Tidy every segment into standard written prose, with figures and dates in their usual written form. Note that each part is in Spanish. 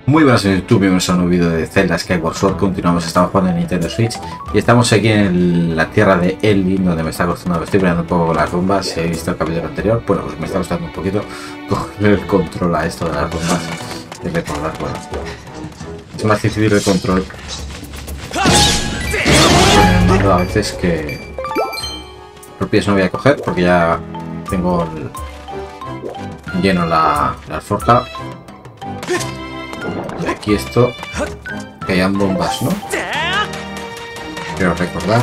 Muy buenas en YouTube, bienvenidos a un nuevo vídeo de Zelda Skyward Sword. Continuamos, estamos jugando en Nintendo Switch y estamos aquí en la tierra de Elvin, donde me está costando, me estoy peleando un poco con las bombas. Si habéis visto el capítulo anterior, bueno, pues me está costando un poquito coger el control a esto de las bombas y recordar, bueno, es más difícil el control con el mando a veces que rupias no voy a coger porque ya tengo lleno la alforja. Y aquí esto, que hayan bombas, ¿no? Quiero recordar.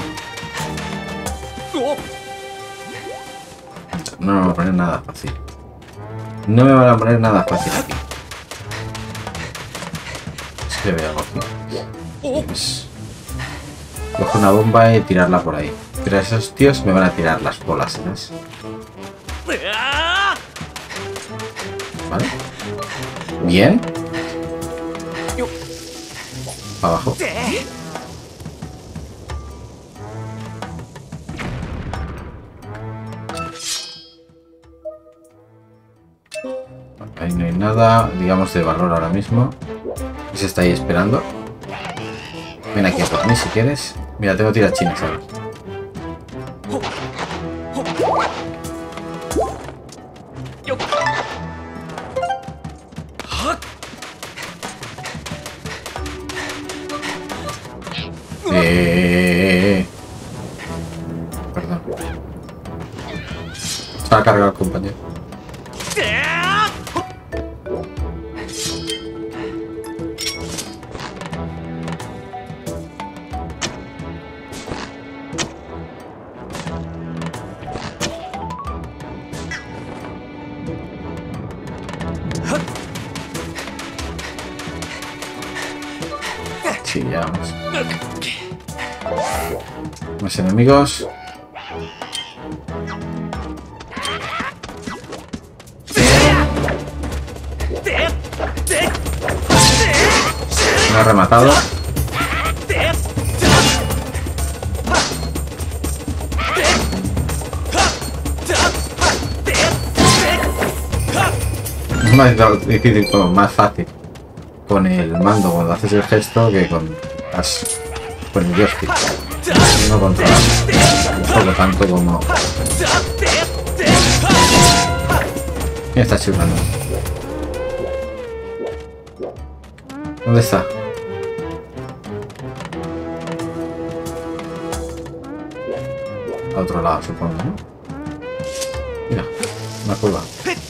No me van a poner nada fácil. No me van a poner nada fácil aquí. Es que veo algo aquí. Pues, cojo una bomba y tirarla por ahí. Pero esos tíos me van a tirar las bolas, ¿sabes? Vale. Bien. Abajo. Ahí no hay nada, digamos, de valor ahora mismo. Y se está ahí esperando. Ven aquí a por mí si quieres. Mira, tengo tiras chinas, ¿sabes? Perdón. Se va a cargar el compañero. Sí, ya vamos. Más enemigos. Me ha rematado. Más difícil, como más fácil con el mando cuando haces el gesto que con el joystick. No controlar. Por lo tanto, como me está chutando. ¿Dónde está? A otro lado, supongo, ¿no? Mira, una curva.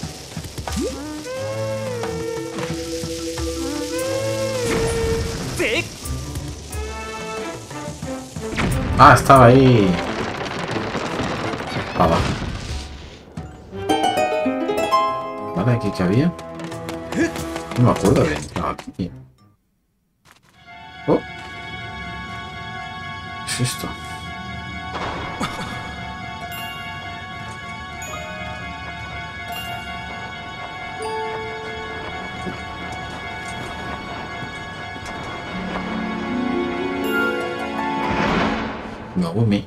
Ah, estaba ahí. Abajo. Vale, aquí que había. No me acuerdo de entrar aquí. Oh. ¿Qué es esto? Megumi.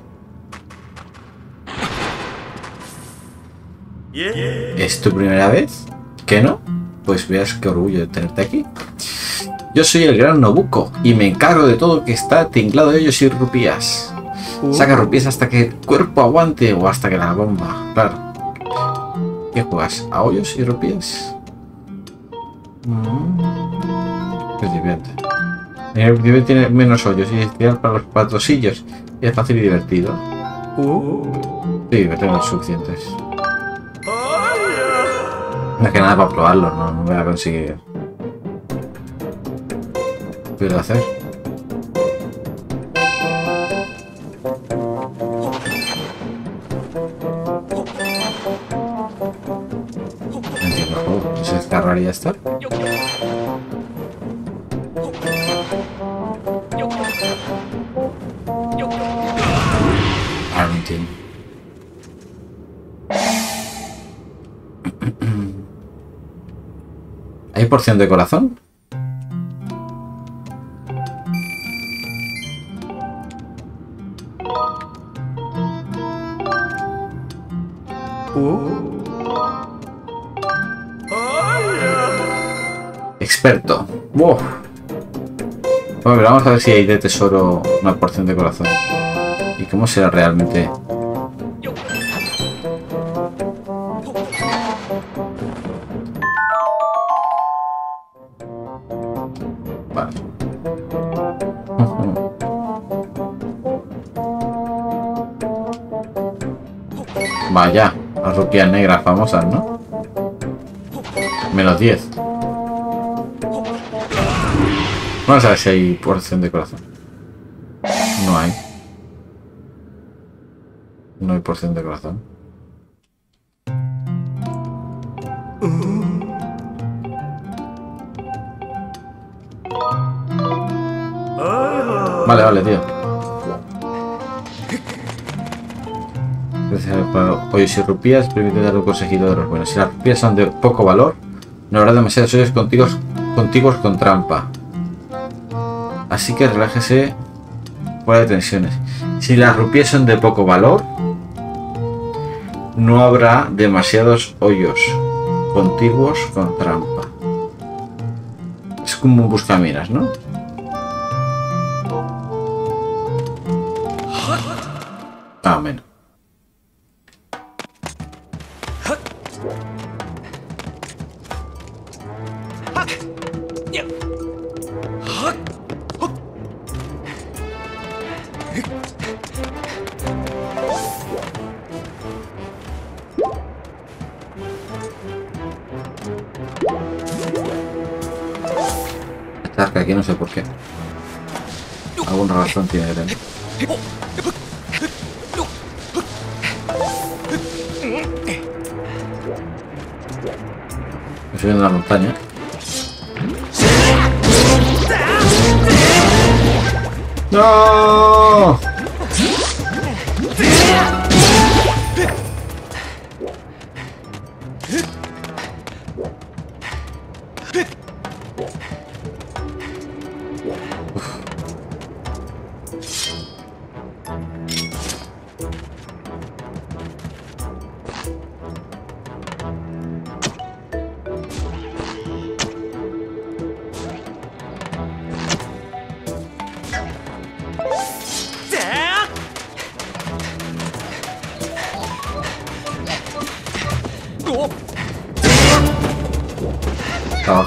¿Es tu primera vez? ¿Qué no? Pues veas qué orgullo de tenerte aquí. Yo soy el gran Nobuko y me encargo de todo que está tinglado de hoyos y rupías. Saca rupías hasta que el cuerpo aguante o hasta que la bomba. Claro. ¿Qué juegas? ¿A hoyos y rupías? Qué divierte. El nivel tiene menos hoyos y es ideal para los patrosillos. Y es fácil y divertido. Sí, tengo los suficientes. No es que nada para probarlo, no voy a conseguir. ¿Qué puedo hacer? No entiendo el juego. ¿Se descargar y ya está? Ah, no entiendo. ¿Hay porción de corazón? Experto. Uf. Bueno, pero vamos a ver si hay de tesoro una porción de corazón. ¿Y cómo será realmente? Vale. Vaya, las rupias negras famosas, ¿no? Menos 10. Vamos a ver si hay porción de corazón. No hay. No hay porción de corazón. Vale, tío. Gracias por pollos y rupias, permite dar un consejito de los buenos. Si las rupias son de poco valor, no habrá demasiados hoyos contiguos con trampa. Así que relájese fuera de tensiones. Si las rupias son de poco valor, no habrá demasiados hoyos contiguos con trampa. Es como un buscaminas, ¿no? Ah, menos. Esta arca aquí no sé por qué. Alguna razón tiene que tener. Estoy subiendo la montaña. ¡No! Oh.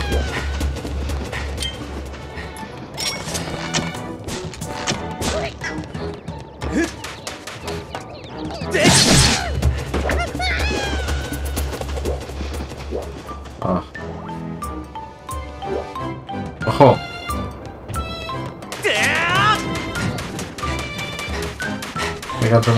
Oh. Ojo. Me canso.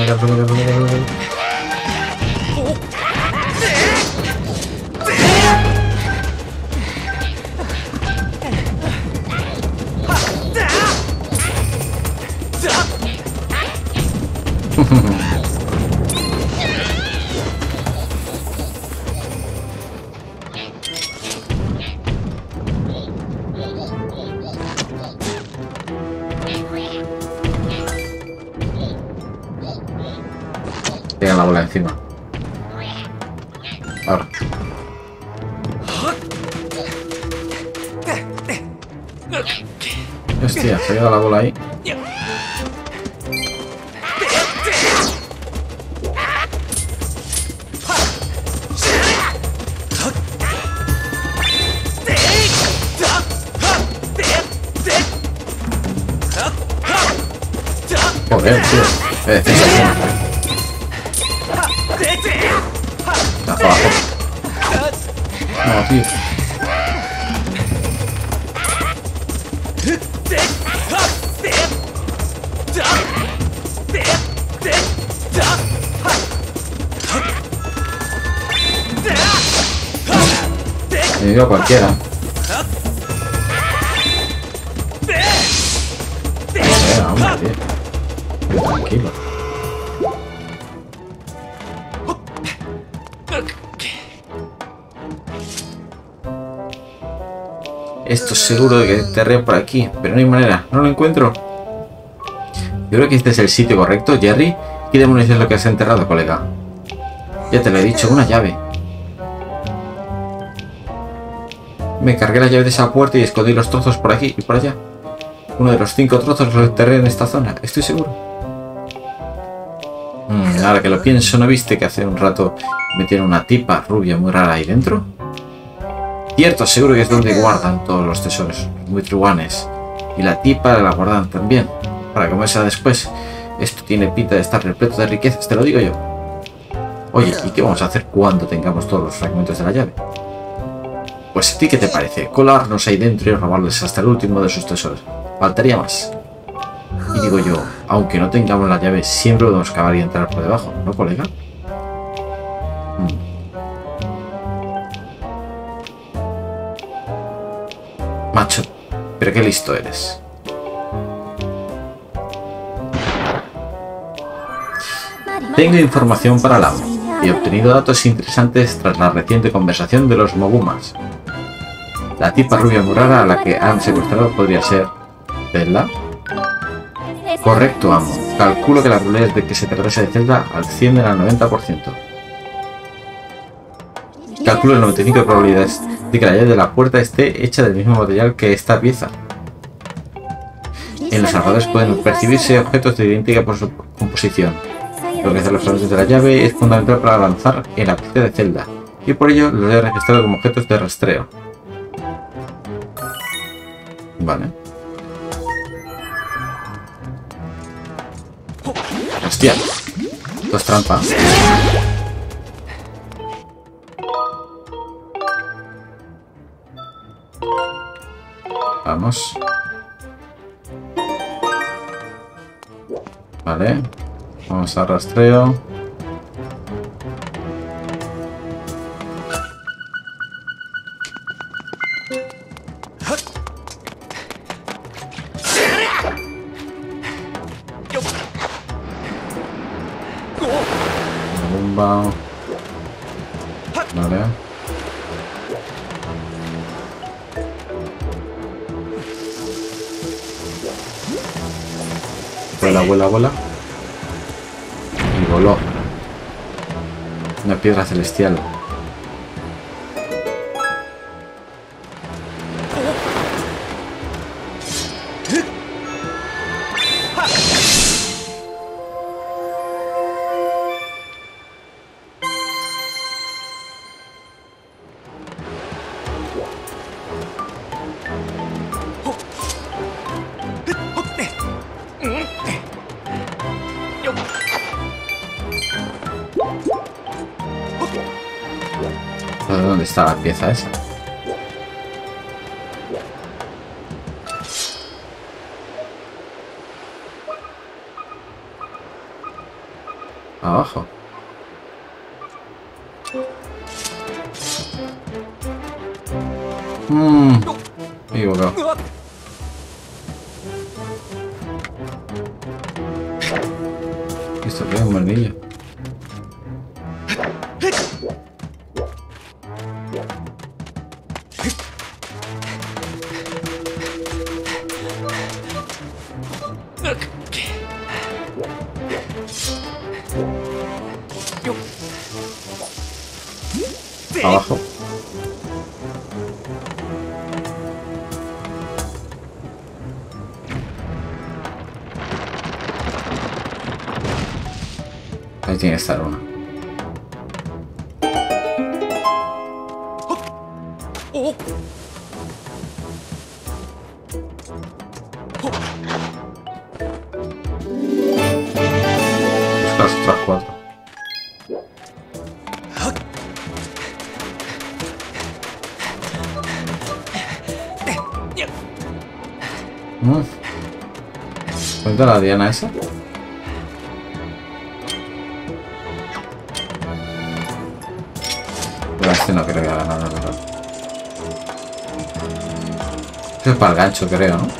Pega la bola encima. Ahora. Hostia, se ha quedado la bola ahí. Joder, tío. Está para abajo. No, tío. Me dio a cualquiera. Hombre, tío. Tranquilo. Esto es seguro de que enterré por aquí, pero no hay manera, no lo encuentro. Yo creo que este es el sitio correcto, Jerry. ¿Qué demonios es lo que has enterrado, colega? Ya te lo he dicho, una llave. Me cargué la llave de esa puerta y escondí los trozos por aquí y por allá. Uno de los 5 trozos los enterré en esta zona, estoy seguro. Ahora que lo pienso, ¿no viste que hace un rato metieron una tipa rubia muy rara ahí dentro? Cierto, seguro que es donde guardan todos los tesoros, muy truanes. Y la tipa la guardan también, para comerse después. Esto tiene pinta de estar repleto de riquezas, te lo digo yo. Oye, ¿y qué vamos a hacer cuando tengamos todos los fragmentos de la llave? Pues ¿a ti qué te parece? Colarnos ahí dentro y robarles hasta el último de sus tesoros. Faltaría más. Y digo yo, aunque no tengamos la llave, siempre podemos acabar y entrar por debajo, ¿no, colega? Macho, pero qué listo eres. Tengo información para el amo. He obtenido datos interesantes tras la reciente conversación de los Mogumas. La tipa rubia muy rara a la que han secuestrado podría ser... ¿Zelda? Correcto, amo. Calculo que las probabilidades de que se tratase de Zelda ascienden al 90%. Calculo el 95% de probabilidades de que la llave de la puerta esté hecha del mismo material que esta pieza. En los alrededores pueden percibirse objetos de idéntica composición. Localizar los fragmentos de la llave es fundamental para avanzar en la pista de Zelda, y por ello los he registrado como objetos de rastreo. Vale. Hostia. Esto es trampa. Vamos. Vale. Vamos a rastreo. Bomba. Vale. Vuela, vuela, vuela. Y voló. Una piedra celestial. ¿Dónde está la pieza esa? Abajo. Me he equivocado. Esto es un martillo. Abajo. Ahí tiene que estar una. Busca las otras 4. ¿Cuenta la diana esa? Pero este no creo que haga nada, pero... Eso es para el gancho, creo, ¿no?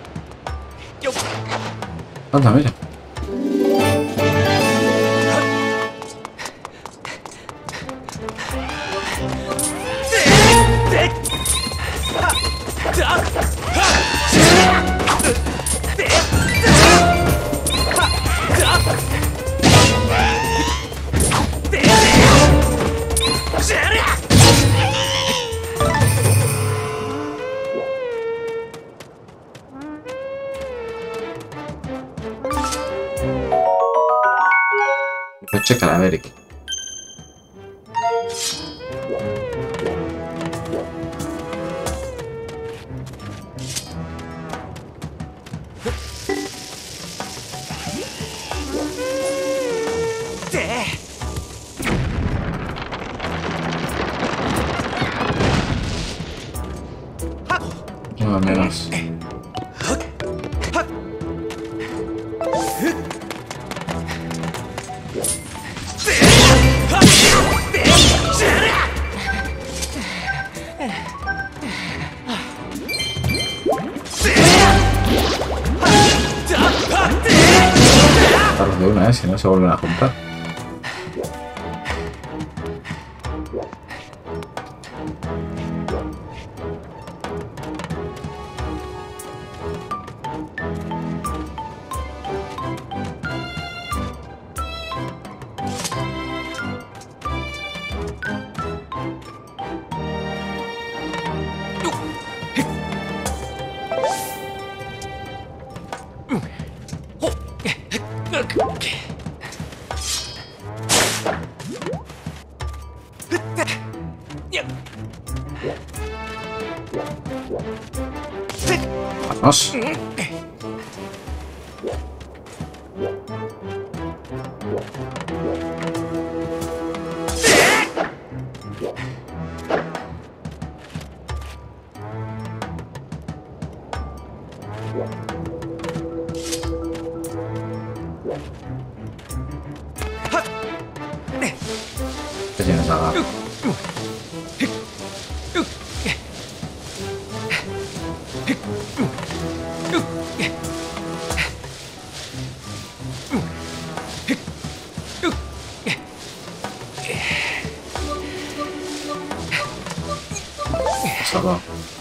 Anda, mira. Coche calavérico. No, menos. Matarlos de una, si no se vuelven a juntar. Vamos. ¿Qué tienes ahora? Salvado.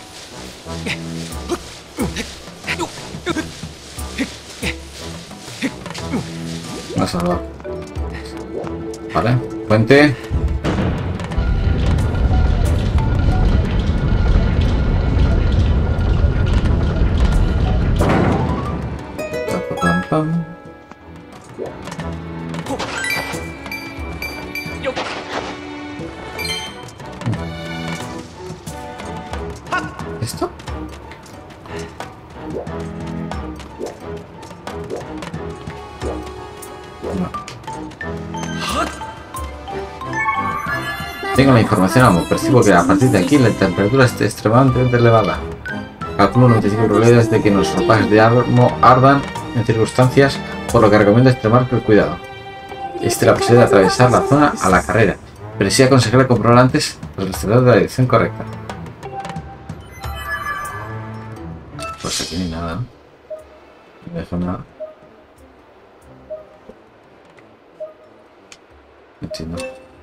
Me ha salvado. Vale, puente. Pam, pam. ¿Esto? No. Tengo la información, amo. Percibo que a partir de aquí la temperatura esté extremadamente elevada. Calculo 95 probabilidades de que los ropajes de armo ardan en circunstancias, por lo que recomiendo extremar el cuidado. Existe la posibilidad de atravesar la zona a la carrera, pero sí aconsejarle comprobar antes los rastreadores de la dirección correcta. Pues aquí ni nada, ¿no? No dejo nada. No entiendo.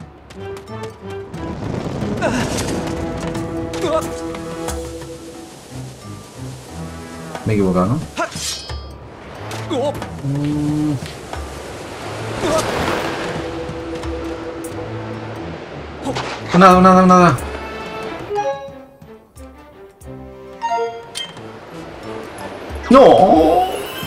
Me he equivocado, ¿no? Nada. ¡No!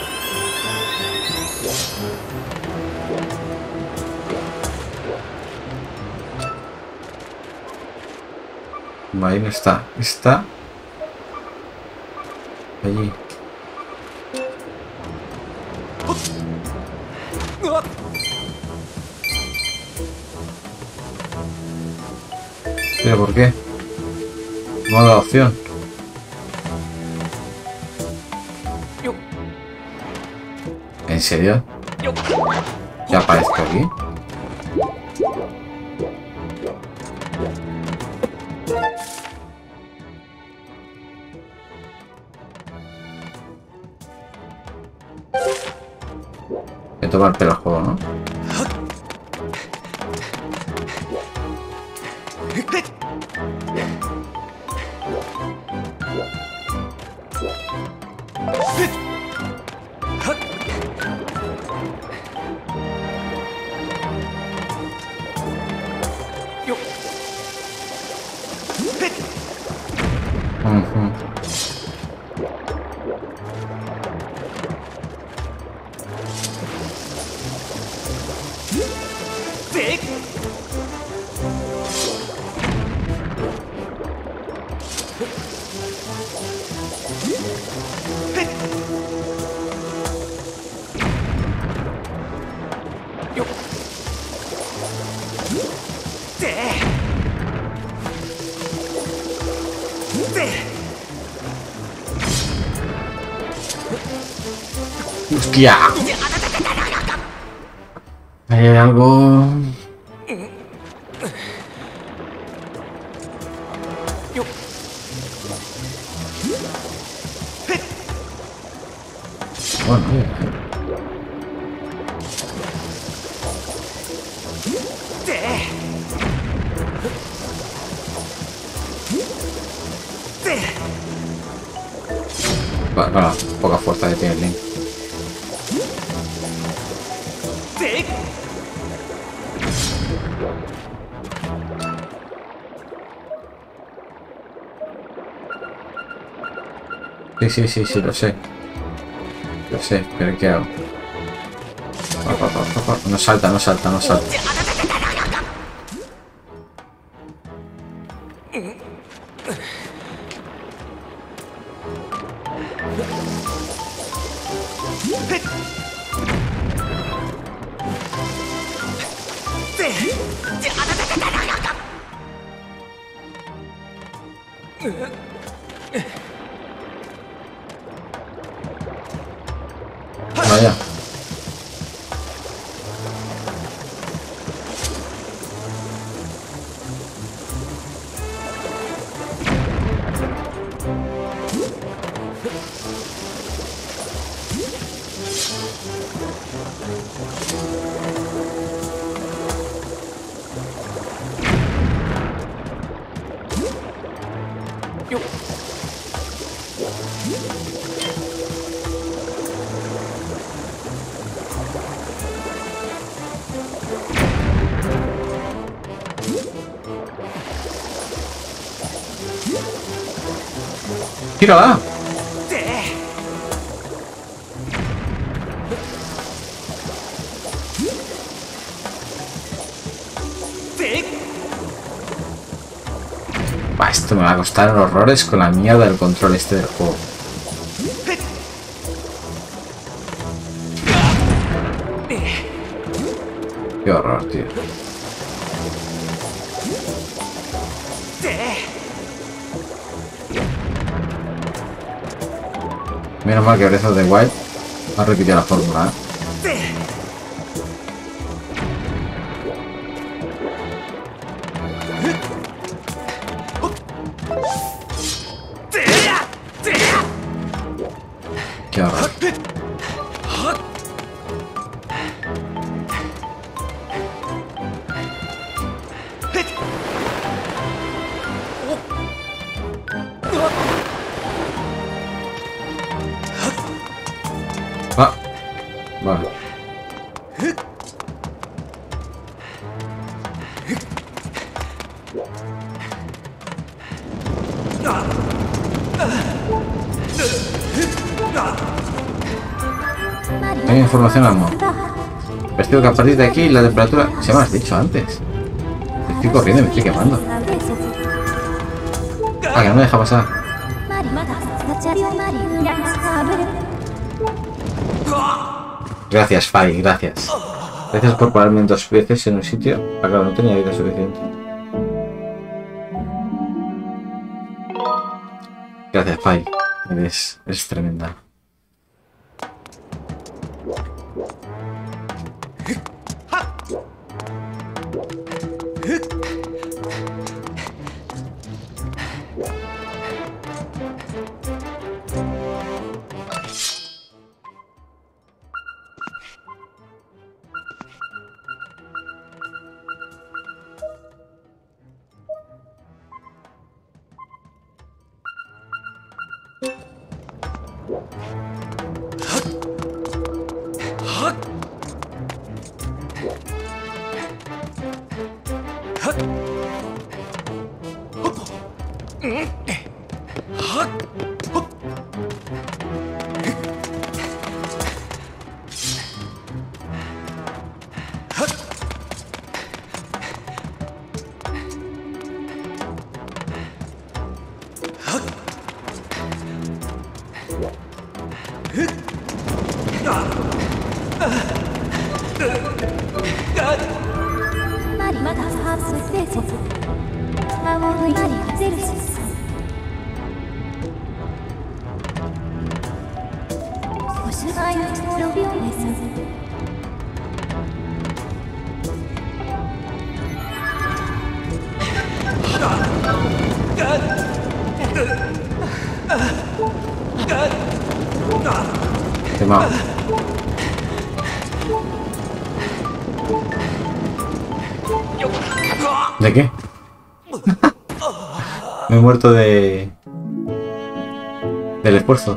Ahí no está. Está allí. ¿Pero por qué? No ha dado opción. ¿En serio? ¿Ya aparezco aquí? Voy a tomar pelo al juego, ¿no? ¡Hostia! Hay algo... Bueno, bueno, poca fuerza que tiene el Link. Sí, lo sé. Lo sé, pero ¿qué hago? No salta. Vaya. ¡Tírala! Bah, esto me va a costar horrores con la mierda del control este del juego. Qué horror, tío. Menos mal que Breath of the Wild ha repetido la fórmula, ¿eh? Qué horror. Ah, vale. Hay información al modo. Percibo que a partir de aquí la temperatura... Se me lo has dicho antes. Estoy corriendo y me estoy quemando. Ah, que no me deja pasar. Gracias, Fai, gracias. Gracias por pararme 2 veces en un sitio. Ah, claro, no tenía vida suficiente. Gracias, Fai. Eres tremenda. Tema. ¿De qué? Me he muerto del esfuerzo.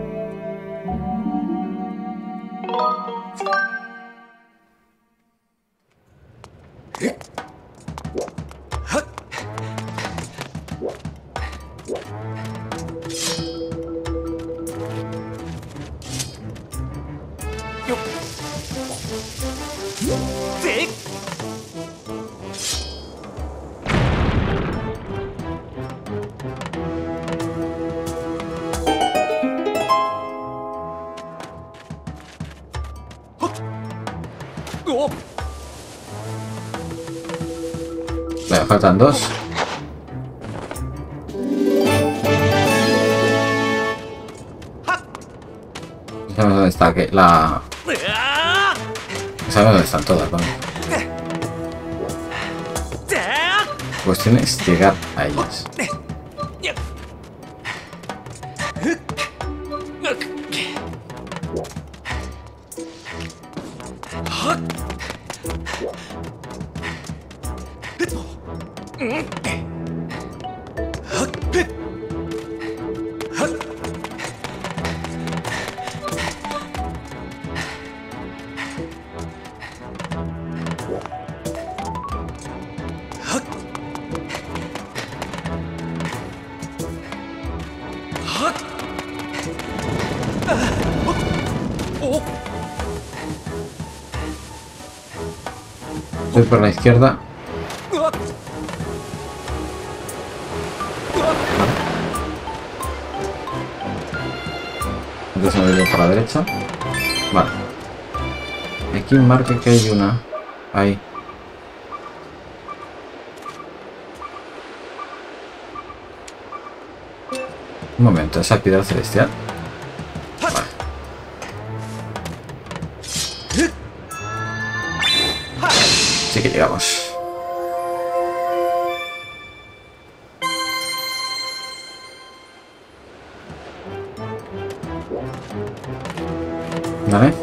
Vale, faltan dos. Sabemos dónde está la... Sabemos dónde están todas, ¿vale? La cuestión es llegar a ellas. Voy por la izquierda. Entonces me voy por la derecha. Vale. Aquí marca que hay una. Ahí. Un momento, esa piedra celestial. Vale. Sí que llegamos. Vale.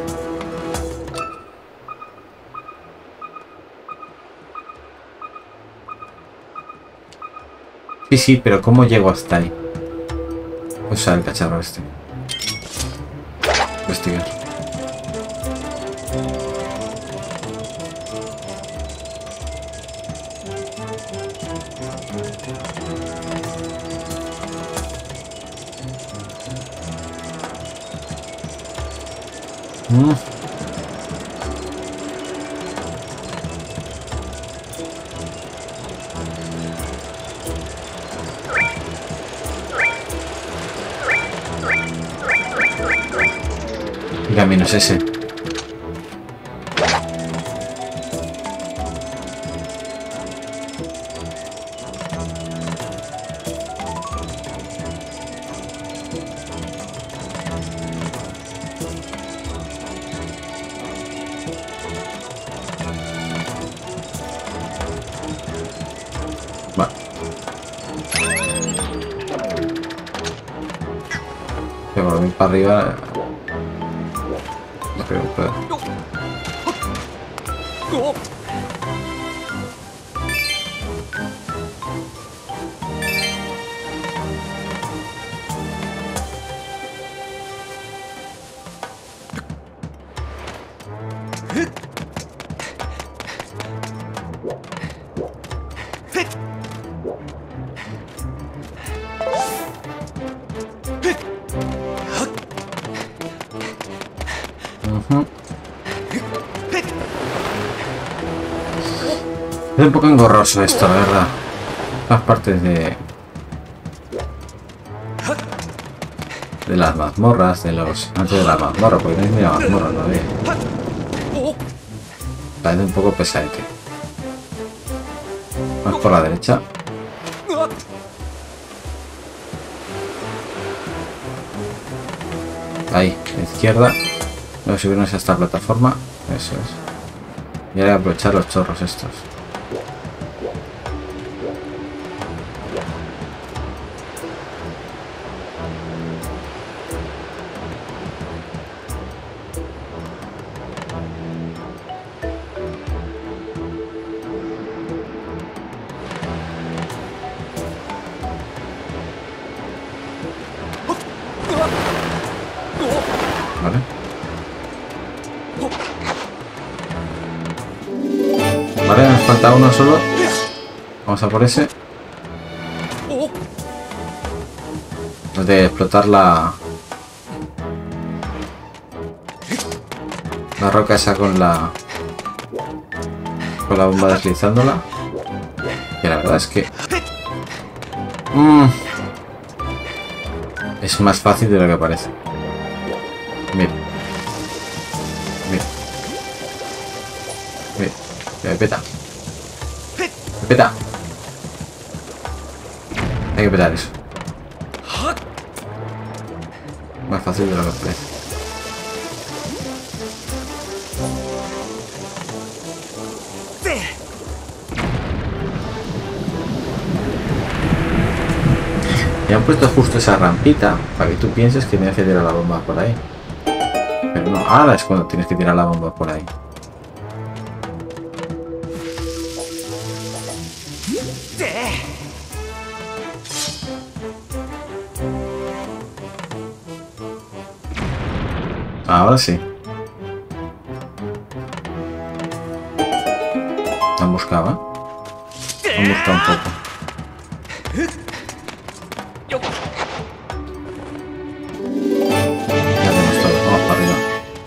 Sí, sí, pero ¿cómo llego hasta ahí? Usar el cacharro este. Investigar. ¿Qué camino es ese? Vale. Pero por ir para arriba. No creo que pueda. Es un poco engorroso esto, la verdad. Las partes de las mazmorras, de los... Antes de la mazmorra, porque no hay ni la mazmorra todavía. Parece un poco pesadete. Vamos por la derecha. Ahí, a la izquierda. Vamos a subirnos a esta plataforma. Eso es. Y ahora aprovechar los chorros estos. Vale. Vale, nos falta uno solo. Vamos a por ese. El de explotar la roca esa con la bomba deslizándola. Y la verdad es que es más fácil de lo que parece. Mira. Mira. Mira. Me peta. Me peta. Hay que petar eso. Más fácil de lo que parece. Y han puesto justo esa rampita para que tú pienses que tienes que tirar la bomba por ahí. Pero no, ahora es cuando tienes que tirar la bomba por ahí. Ahora sí. Han buscado, ¿eh? Han buscado un poco. Ya tenemos todo. Vamos para arriba.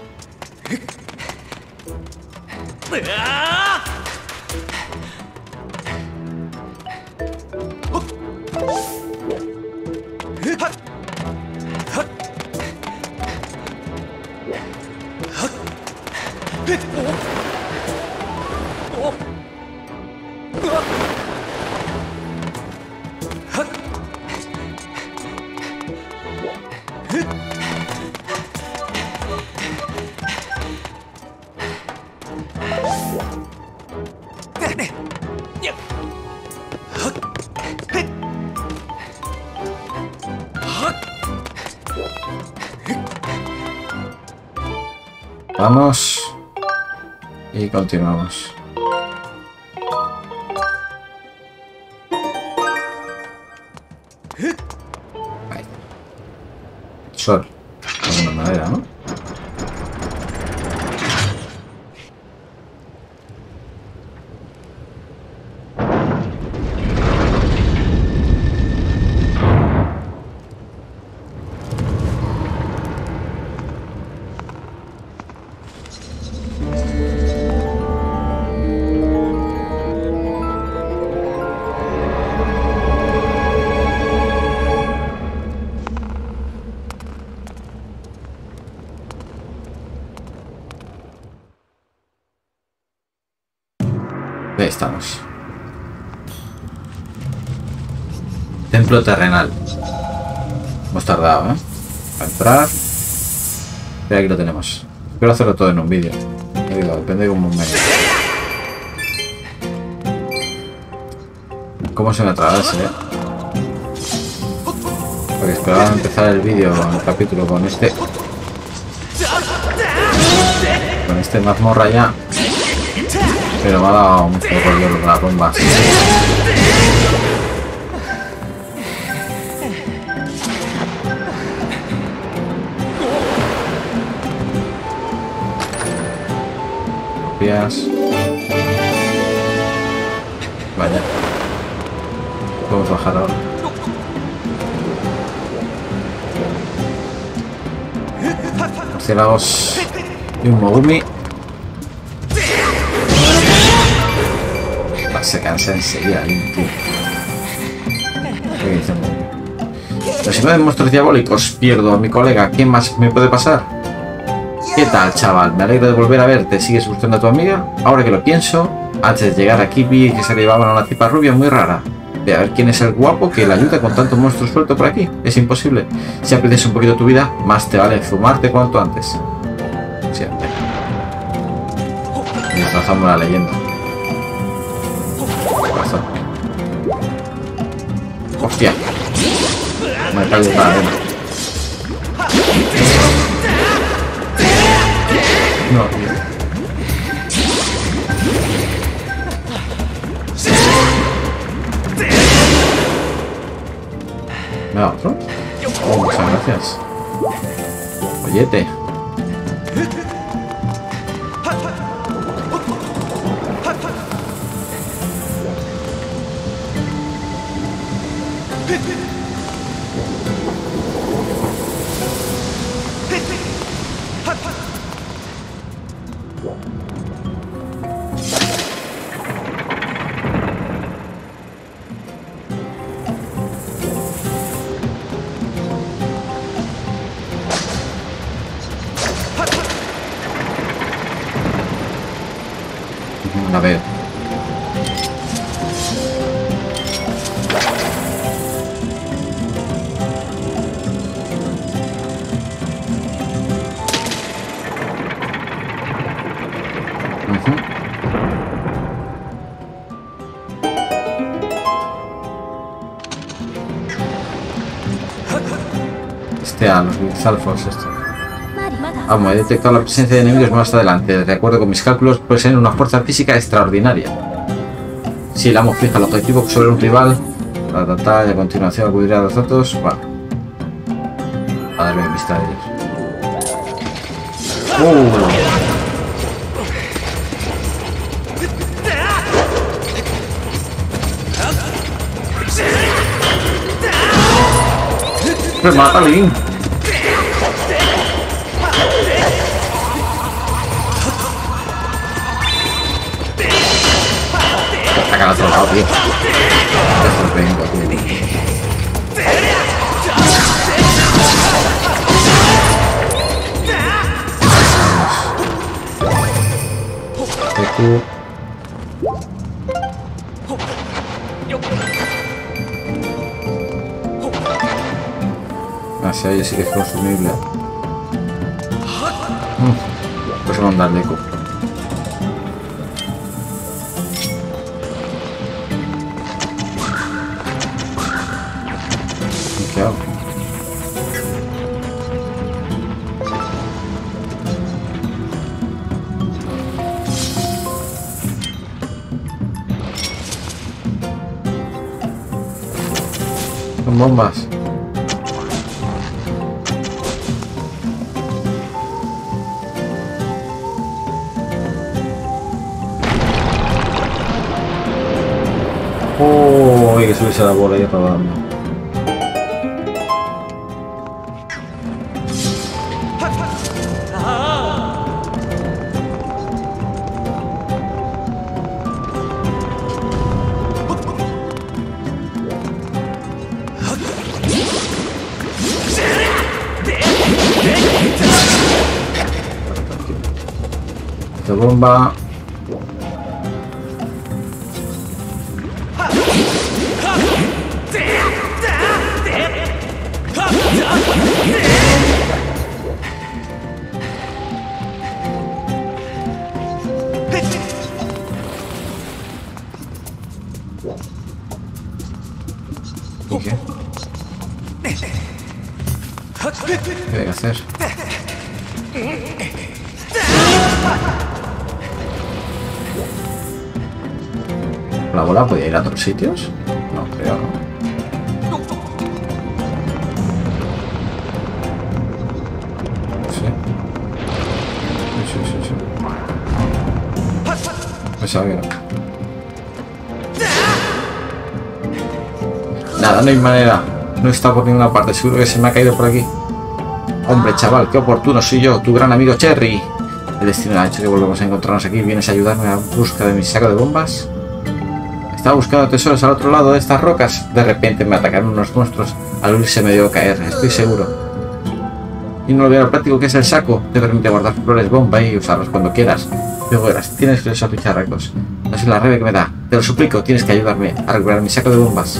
Vamos y continuamos. Ahí. Sol, de alguna manera, ¿no? Ahí estamos. Templo terrenal. Hemos tardado, ¿eh? Para entrar. Pero aquí lo tenemos. Espero hacerlo todo en un vídeo. Depende de cómo me... ¿Cómo se me atravesa, eh? Porque esperaba empezar el vídeo, el capítulo con este... Con este mazmorra ya. Pero me ha dado mucho rollo de las bombas. Copias. Vaya. Podemos bajar ahora. Murciélagos y un Mogumi. Se cansa enseguida, tío. Pero si no de monstruos diabólicos pierdo a mi colega, ¿quién más me puede pasar? ¿Qué tal, chaval? Me alegro de volver a verte. ¿Sigues buscando a tu amiga? Ahora que lo pienso, Antes de llegar aquí vi que se llevaban a una tipa rubia muy rara. Ve a ver quién es el guapo que la ayuda con tanto monstruo suelto por aquí. Es imposible. Si aprecias un poquito tu vida, más te vale fumarte cuanto antes. Siempre. Y trazamos la leyenda. Hostia. Me cae de la arena. No, tío. ¿Me da otro? Oh, muchas gracias. Oyete. A ver. A los Salfos esto. Vamos, he detectado la presencia de enemigos más adelante. De acuerdo con mis cálculos, poseen una fuerza física extraordinaria. Si el amo fija el objetivo sobre un rival, y a continuación acudirá a los datos. Bueno, a darme vista de ellos. ¡Me mata a Link! Saca al otro lado, tío. Esto es vengo, tío. Hacia ahí sí que es consumible. Pues vamos a darle eco. ¿Qué hago? Son bombas. Oh, hay que subirse a la bola y rodando. Esta bomba. ¿Y qué? ¿Qué hay que hacer? ¿La bola podía ir a otros sitios? No creo, ¿no? Sí. Sí. Pensaba que no. Nada, no hay manera. No está por ninguna parte. Seguro que se me ha caído por aquí. Hombre, chaval, qué oportuno soy yo, tu gran amigo Cherry. El destino ha hecho que volvamos a encontrarnos aquí. ¿Vienes a ayudarme a busca de mi saco de bombas? Estaba buscando tesoros al otro lado de estas rocas. De repente me atacaron unos monstruos. Al huir se me dio a caer, estoy seguro. Y no olvidar lo práctico que es el saco. Te permite guardar flores bomba y usarlos cuando quieras. Luego verás, tienes esos bicharracos. No sé la rabia que me da. Te lo suplico, tienes que ayudarme a recuperar mi saco de bombas.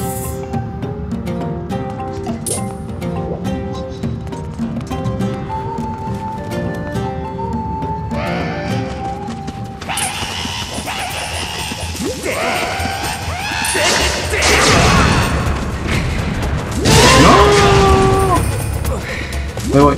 Me voy.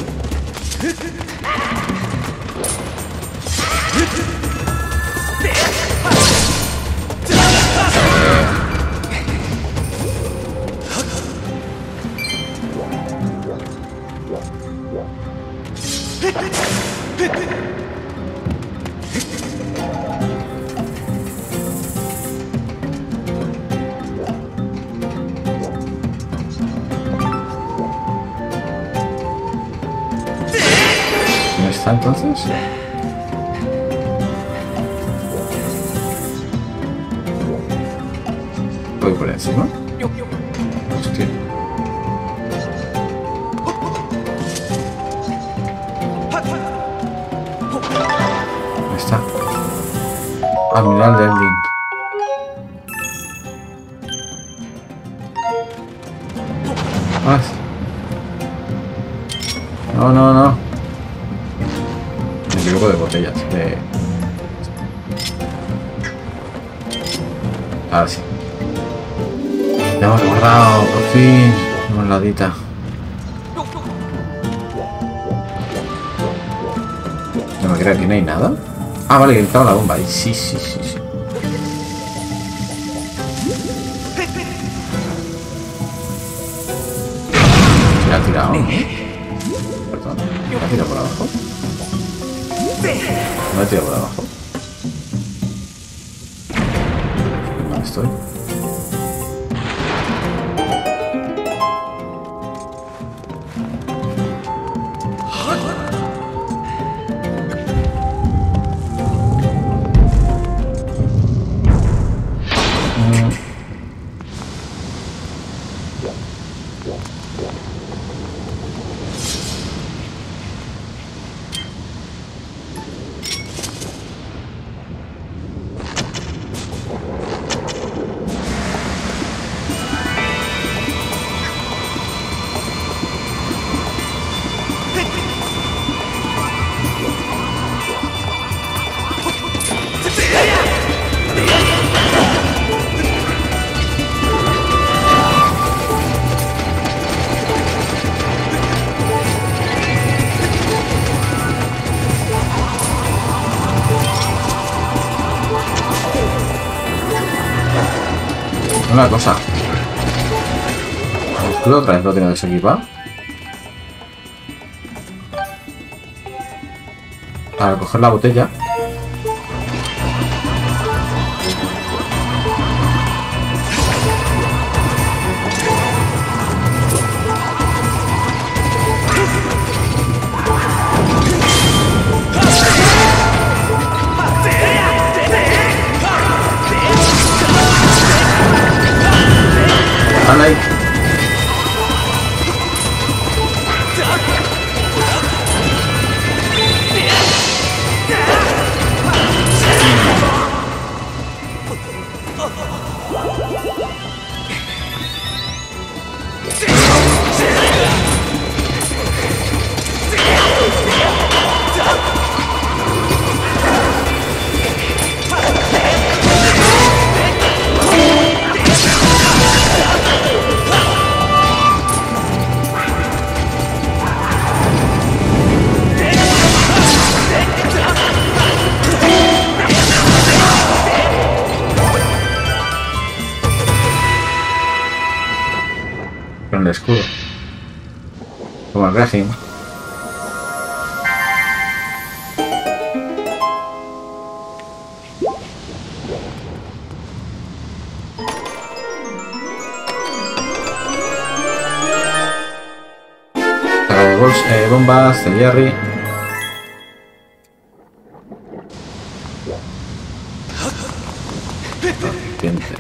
¿Dónde está entonces? Voy por encima. Hostia. Ahí está. Almirante Elvin. Ah. No, no, no. Me equivoco de botellas. Ahora sí. Ya hemos guardado, por fin. Una ladita. No me creo que no hay nada. Ah, vale, que estaba la bomba ahí. Sí, sí, sí, sí. Se la ha tirado. Perdón. ¿Me ha tirado por abajo? ¿Me ha tirado por abajo? ¿Dónde estoy? Una cosa. El escudo otra vez lo tengo desequipado. Para coger la botella. Ahí. Con el escudo. Como el régimen. Bombas de Jerry. Serpiente.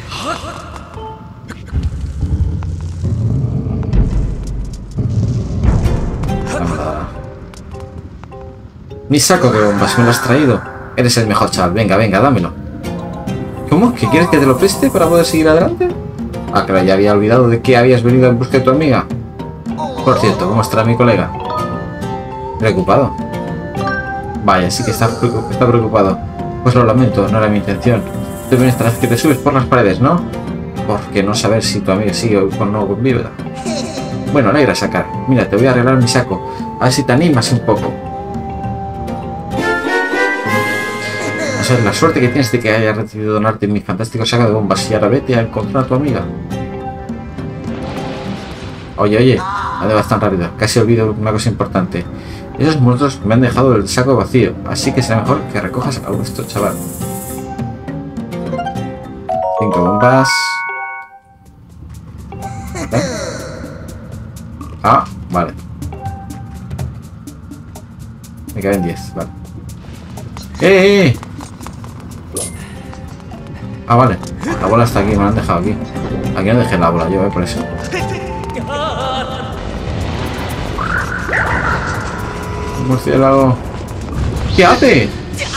Mi saco de bombas, me lo has traído. Eres el mejor chaval. Venga, venga, dámelo. ¿Cómo? ¿Que quieres que te lo preste para poder seguir adelante? Ah, claro, ya había olvidado de que habías venido en busca de tu amiga. Por cierto, ¿cómo estará mi colega? Preocupado. Vaya, sí que está preocupado. Pues lo lamento, no era mi intención. Tú vienes tras que te subes por las paredes, ¿no? Porque no saber si tu amiga sigue o no con vida. Bueno, alegra sacar. Mira, te voy a arreglar mi saco. A ver si te animas un poco. O sea, la suerte que tienes de que haya recibido donarte mi fantástico saco de bombas y ahora vete a encontrar a tu amiga. Oye, ¿dónde vas tan rápido? Casi olvido una cosa importante. Esos monstruos me han dejado el saco vacío, así que será mejor que recojas algo de esto, chaval. 5 bombas. Ah, vale. Me caben 10, vale. ¡Eh! Ah, vale. La bola está aquí, me la han dejado aquí. Aquí no dejé la bola yo, por eso. Murciélago. ¿Qué hace?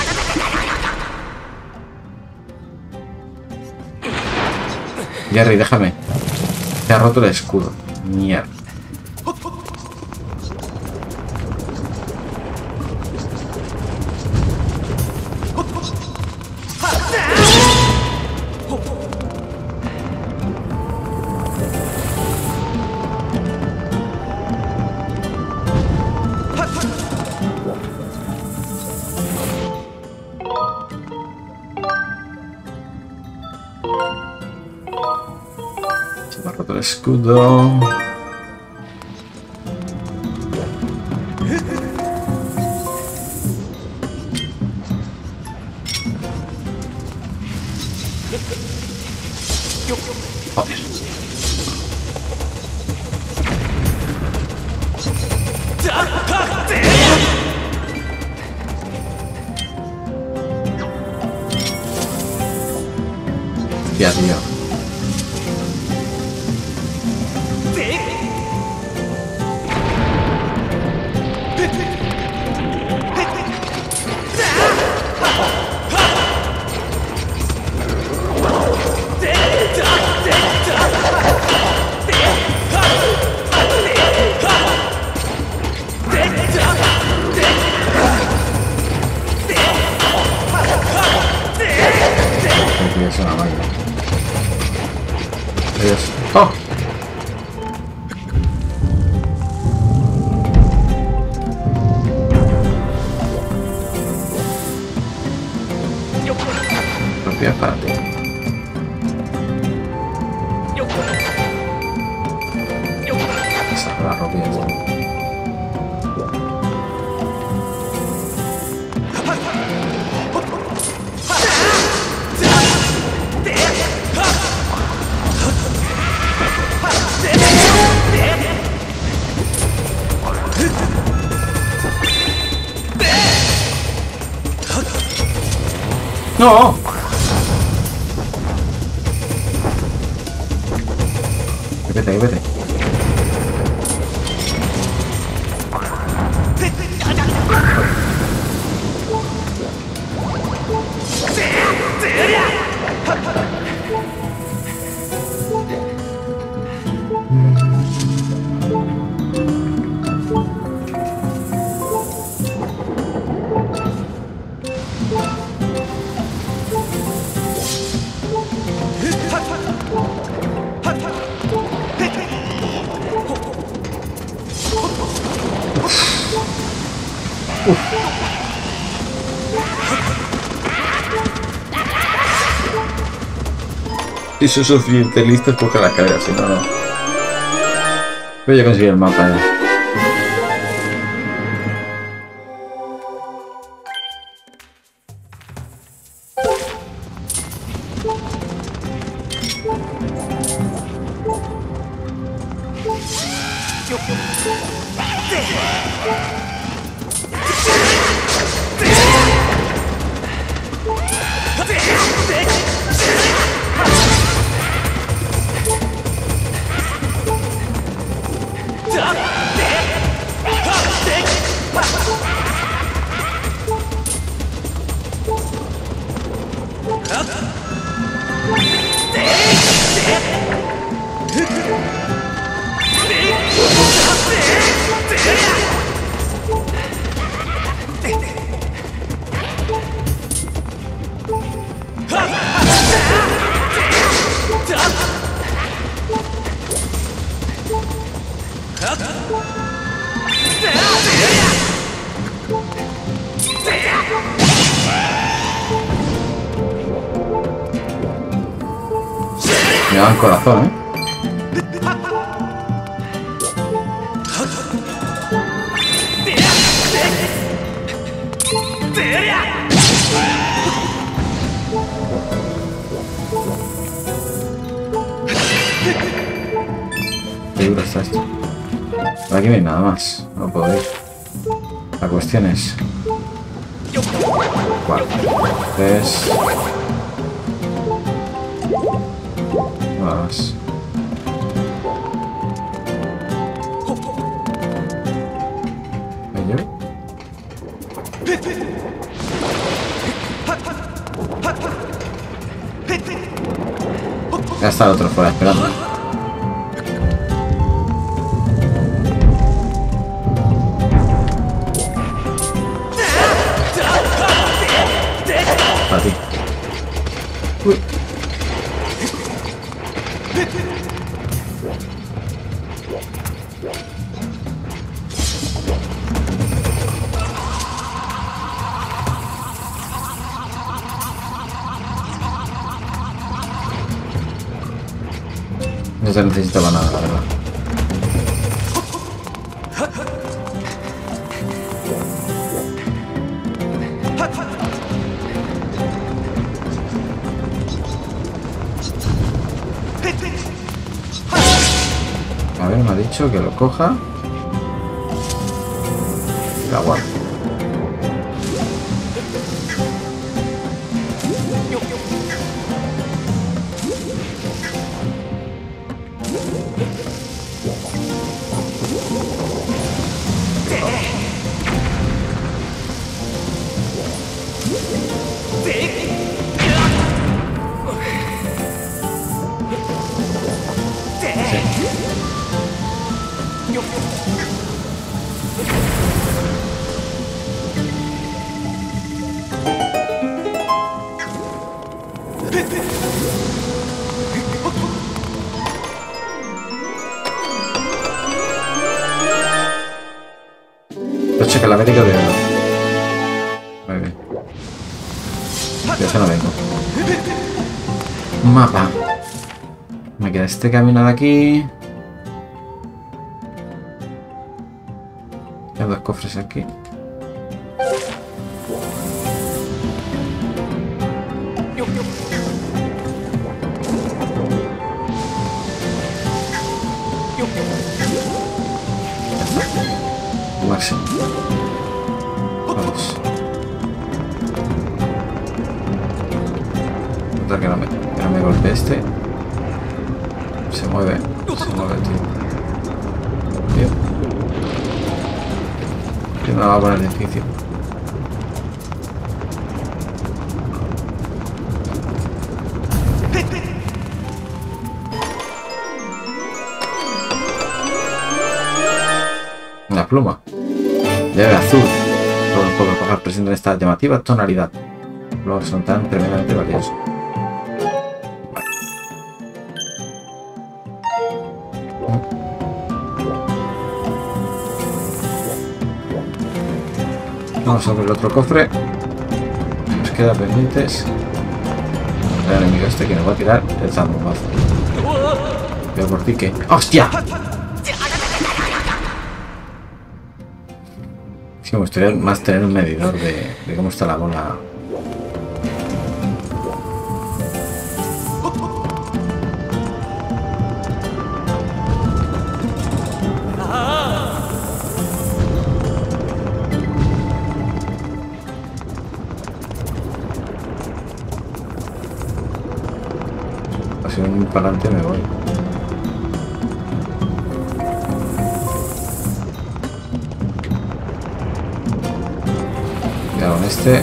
Jerry, déjame. Te ha roto el escudo. Mierda. Se me ha roto el escudo. Joder. Ya, tío. Es una máquina. Adiós. ¡Oh! Rompía para ti. Esa la rompía. ¡No! Vete, vete. Si soy suficiente listo, coge la carga, si no, no. Voy a conseguir el mapa ya. Me dan corazón, ¿eh? Qué duro está esto. Por aquí no hay nada más. No puedo ir. La cuestión es... 4, 3... Nada más. ¿Me llevo? Ya está el otro fuera esperando. Para ti. Uy. No se necesitaba nada, la verdad. A ver, me ha dicho que lo coja. Y la guardo. Checa la médica de oro. Muy bien. Yo eso no vengo. Mapa. Me queda este camino de aquí. Hay 2 cofres aquí. Máximo. Vamos. Otra que no me golpee este. Se mueve, tío. Que me va a poner difícil. Una pluma. Llave azul. Todos los pueblos bajar presentan esta llamativa tonalidad. Los son tan tremendamente valiosos. Vamos a abrir el otro cofre. Nos queda pendientes. El enemigo este que nos va a tirar el zambombazo. Veo por ti que... ¡Hostia! Sí, me gustaría más tener un medidor de cómo está la bola. Si voy muy para adelante me voy. Ya con este.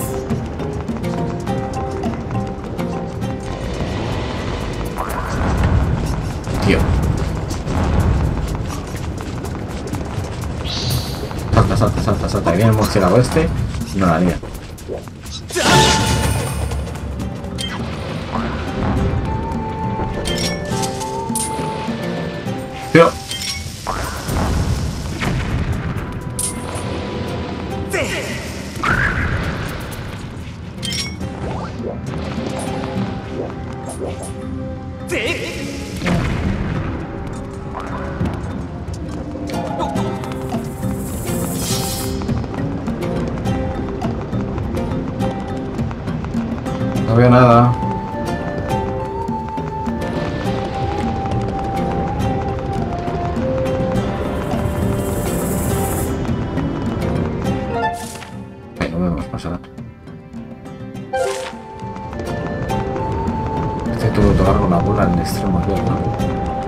Tío. Salta. Que viene el murciélago este. No la lía. Pero... No veo nada. Ay, no vemos pasar. Este tuvo que tocar con la bola en el extremo aquí, ¿no?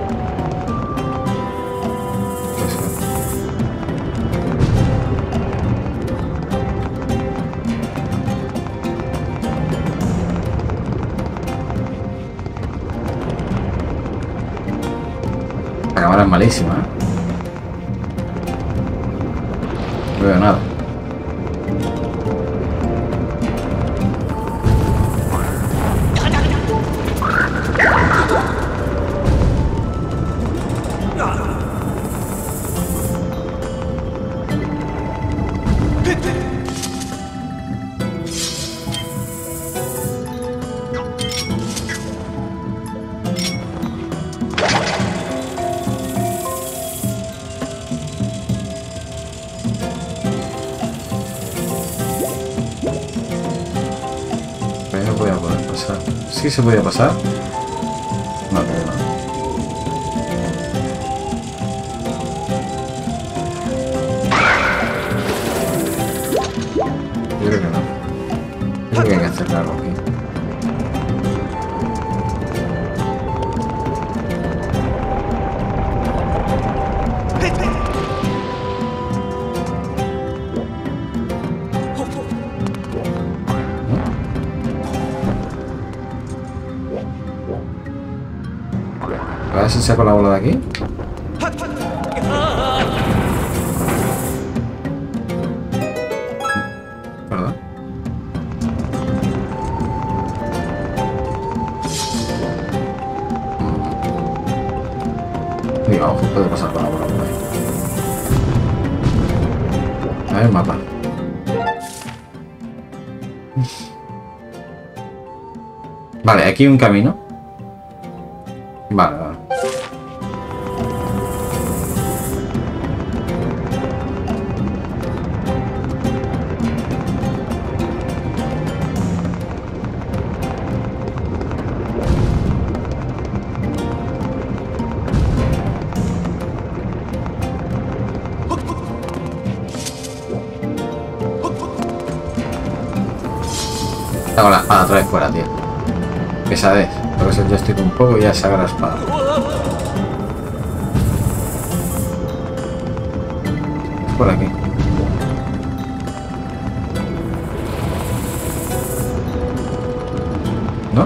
La cámara es malísima, ¿eh? No veo nada. No voy a poder pasar. ¿Sí se podía pasar? No, creo que no. Yo creo que no. Creo que hay que hacer algo aquí. A ver si saco la bola de aquí. Perdón. Y vamos, puedo pasar con la bola por ahí. A ver el mapa. Vale, aquí hay un camino. Vale, vale. Hago la espada otra vez fuera, tío. Pesadez. Lo que es el joystick un poco y ya se haga la espada. Es por aquí. ¿No?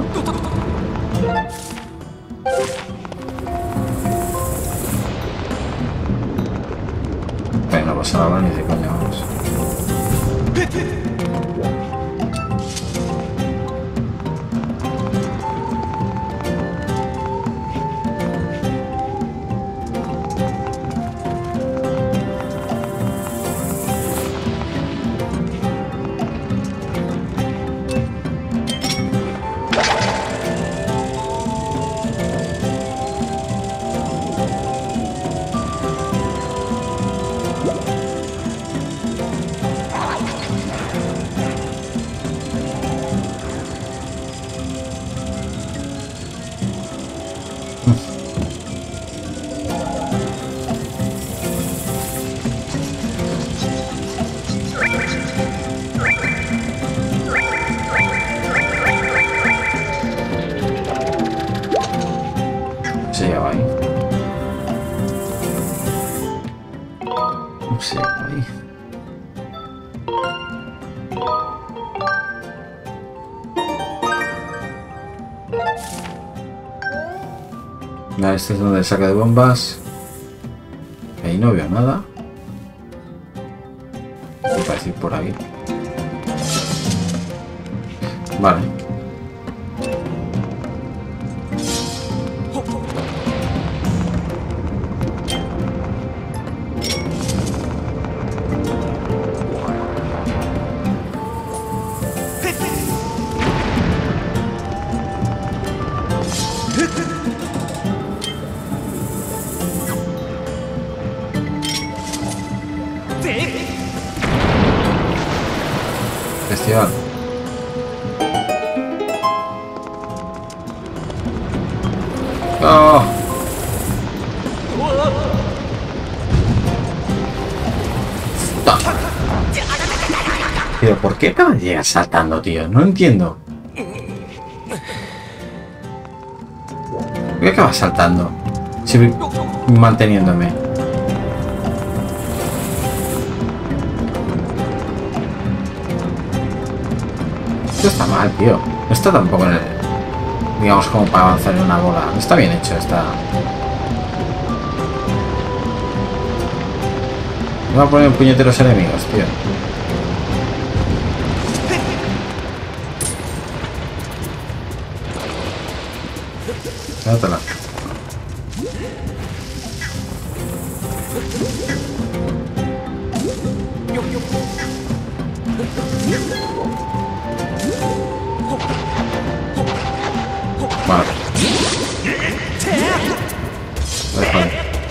Bueno, no pasa nada ni de coña, vamos. Se lleva ahí. Se lleva ahí. Vale, este es donde el saque de bombas. Ahí no veo nada. Me parece ir por aquí. Vale. chaval. ¡Oh! ¡No! Pero ¿por qué acabas de llegar saltando, tío? No entiendo. ¿Por qué acabas saltando? Siempre manteniéndome. Esto está mal, tío. No está tampoco en el... digamos, como para avanzar en una bola. No está bien hecho, está... Me voy a poner puñeteros enemigos, tío. Dátela. Vale. Déjale.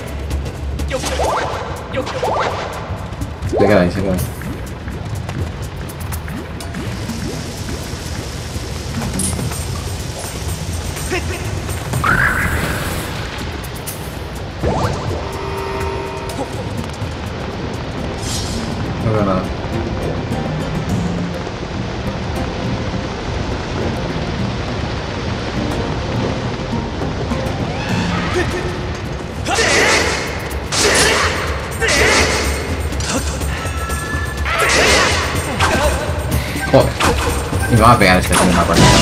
Se queda ahí, se queda ahí. No veo nada. Joder. Y me va a pegar este con una partida.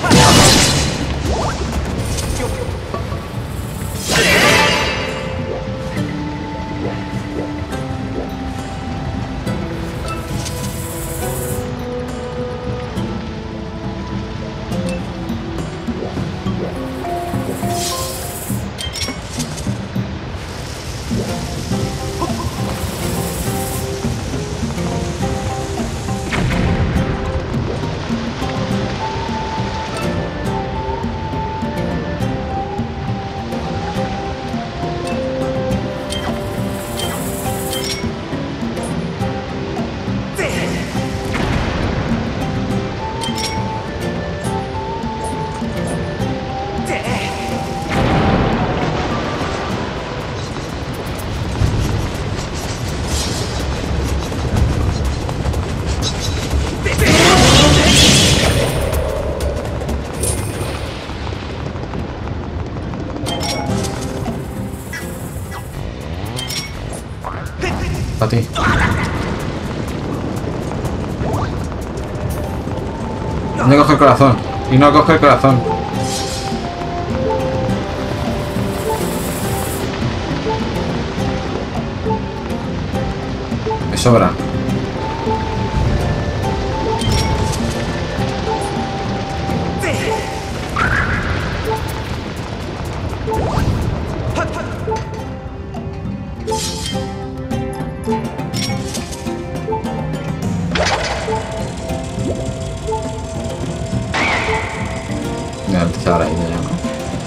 A ti. No coge el corazón. Y no coge el corazón. Me sobra. Antes ahora ido ya, ¿no?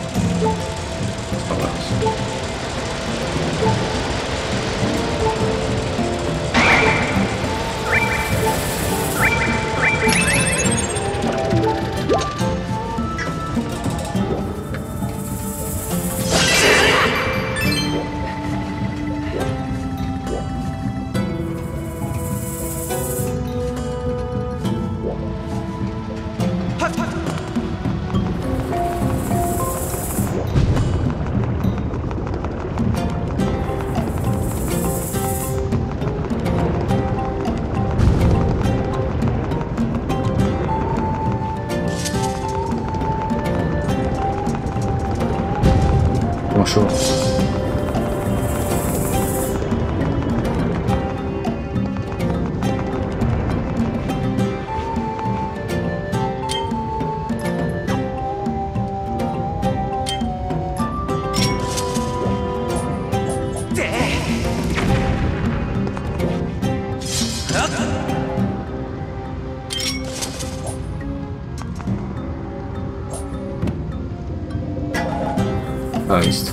Bonjour. Ah, listo.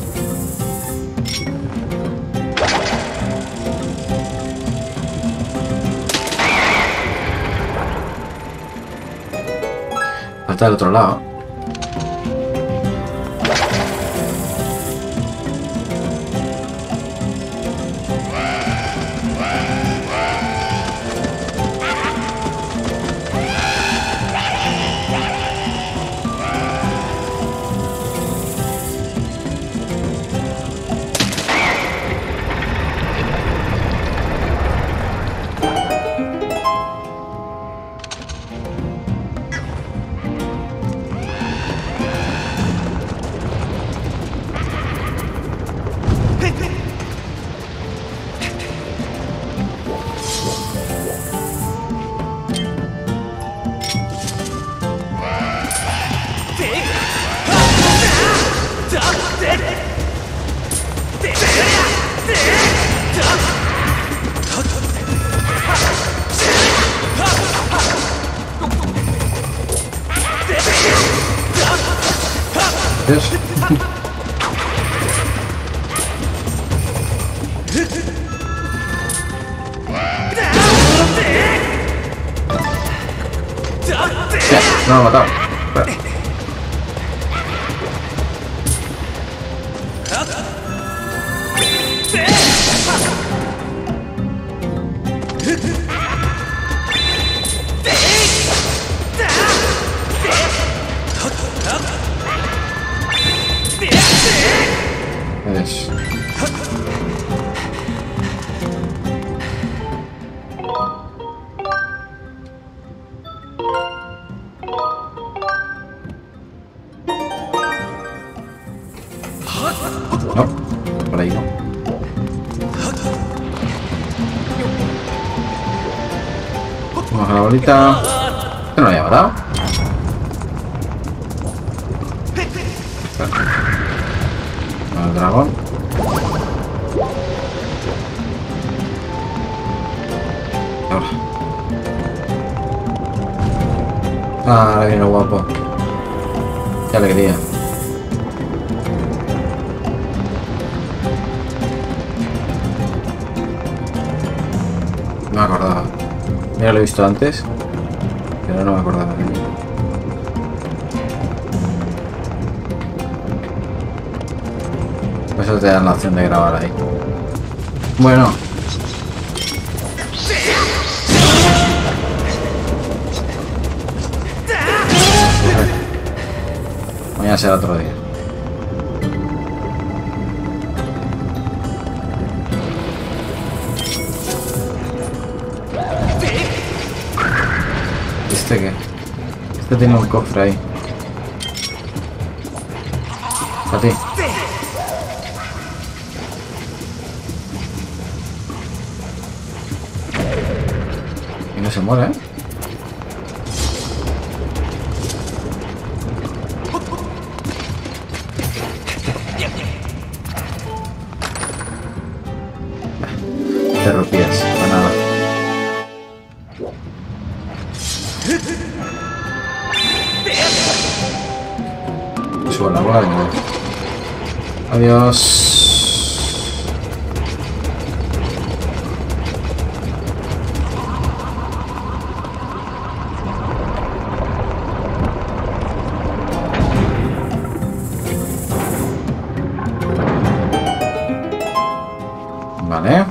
Falta del otro lado. No lo he matado. Espera. No, por ahí no. Vamos a la bolita. ¿Qué no lo había matado? El dragón. Ahora. Ahora viene lo guapo. Qué alegría. No me acordaba. Mira, lo he visto antes, pero no me acordaba de ello. Por eso te dan la opción de grabar ahí. Bueno. Mañana será otro día. ¿Este qué? Este tiene un cofre ahí. A ti. Y no se muere, ¿eh? Te rompías, para nada. Subo la bola de nuevo. Adiós. Vale.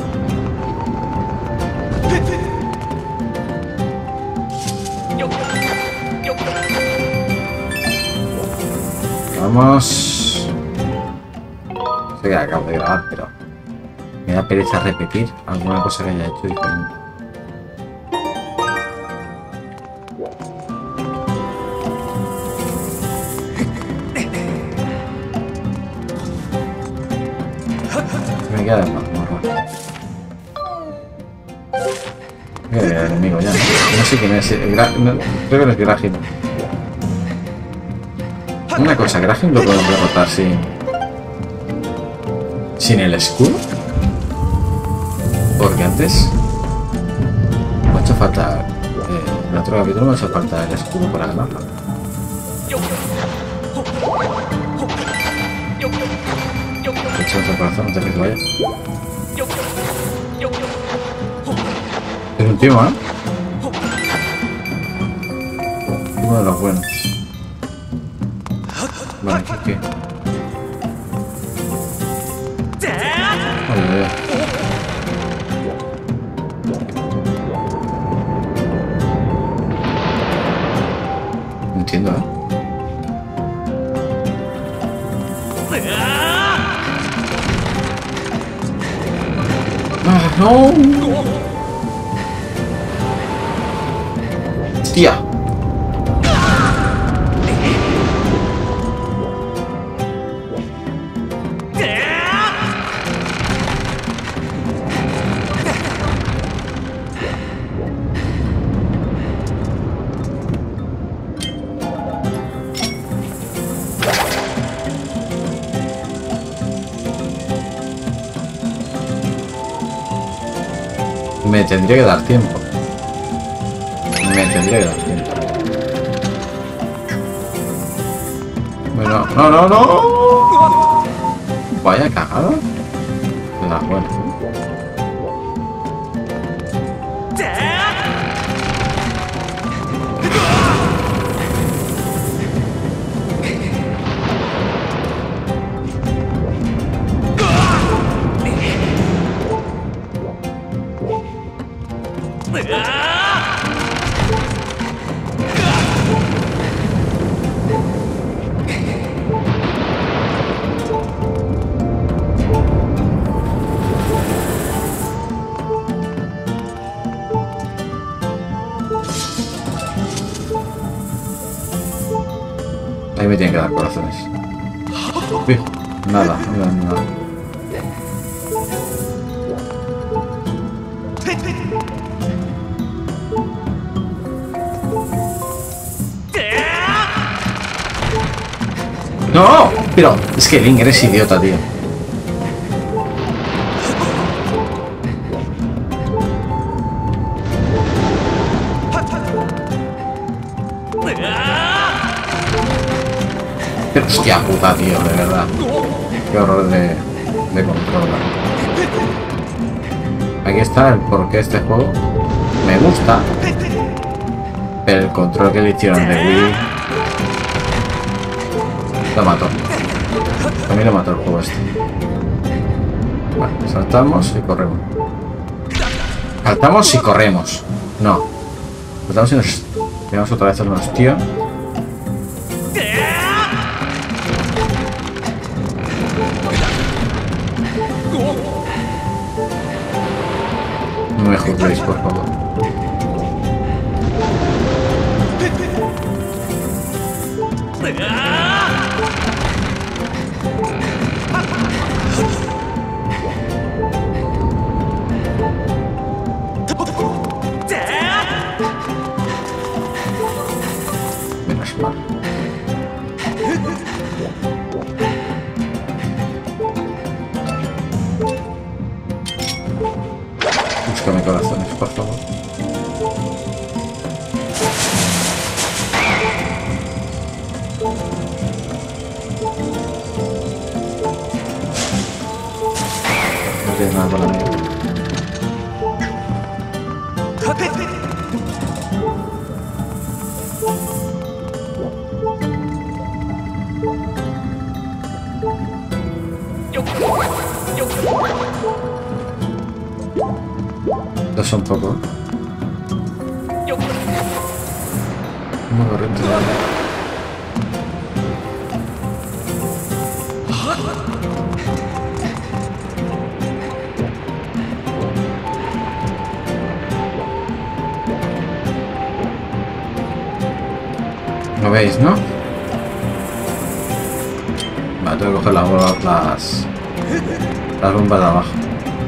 Vamos. Sé que acabo de grabar, pero me da pereza repetir alguna cosa que haya hecho diferente. Me queda de más. El enemigo ya. No sé quién es. Creo que no es Graham. Una cosa, Graham lo podemos derrotar sin el escudo. Porque antes me ha hecho falta. En el otro capítulo me ha hecho falta el escudo para ganarlo. He hecho otro corazón antes de que vaya. Es un tío, ¿eh? Uno de los buenos. Vale, ¿qué? Ay. No entiendo, ¿eh? ¡Ah, no! ¡Hostia! Me tendría que dar tiempo. Me tendría que dar tiempo. Bueno, no, no, no. Vaya cagada. La buena. Ahí me tienen que dar corazones. Uy, nada, nada, nada. ¡No! Pero es que Link eres idiota, tío. Pero hostia puta, tío, de verdad. Qué horror de control. Aquí está el porqué este juego me gusta. Pero el control que le hicieron de Wii lo mató. A mí lo mató el juego este. Vale, saltamos y corremos. Saltamos y corremos. No. Saltamos y nos tiramos otra vez a los tíos. No me juzguéis, por favor. Menos mal. Búscame corazones, por favor. No tienes nada para mí. Dos son poco. Muy correcto. ¿Lo veis, no? Vale, tengo que coger las bombas de abajo.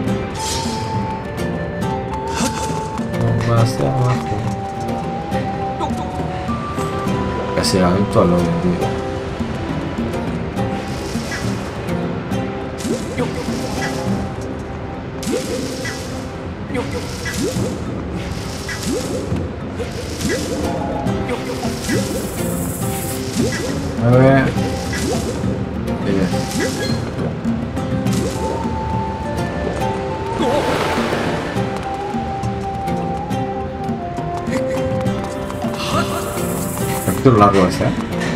Bombas de abajo. Casi la vento al hoy en día. A ver. que lo largo ese, ¿eh?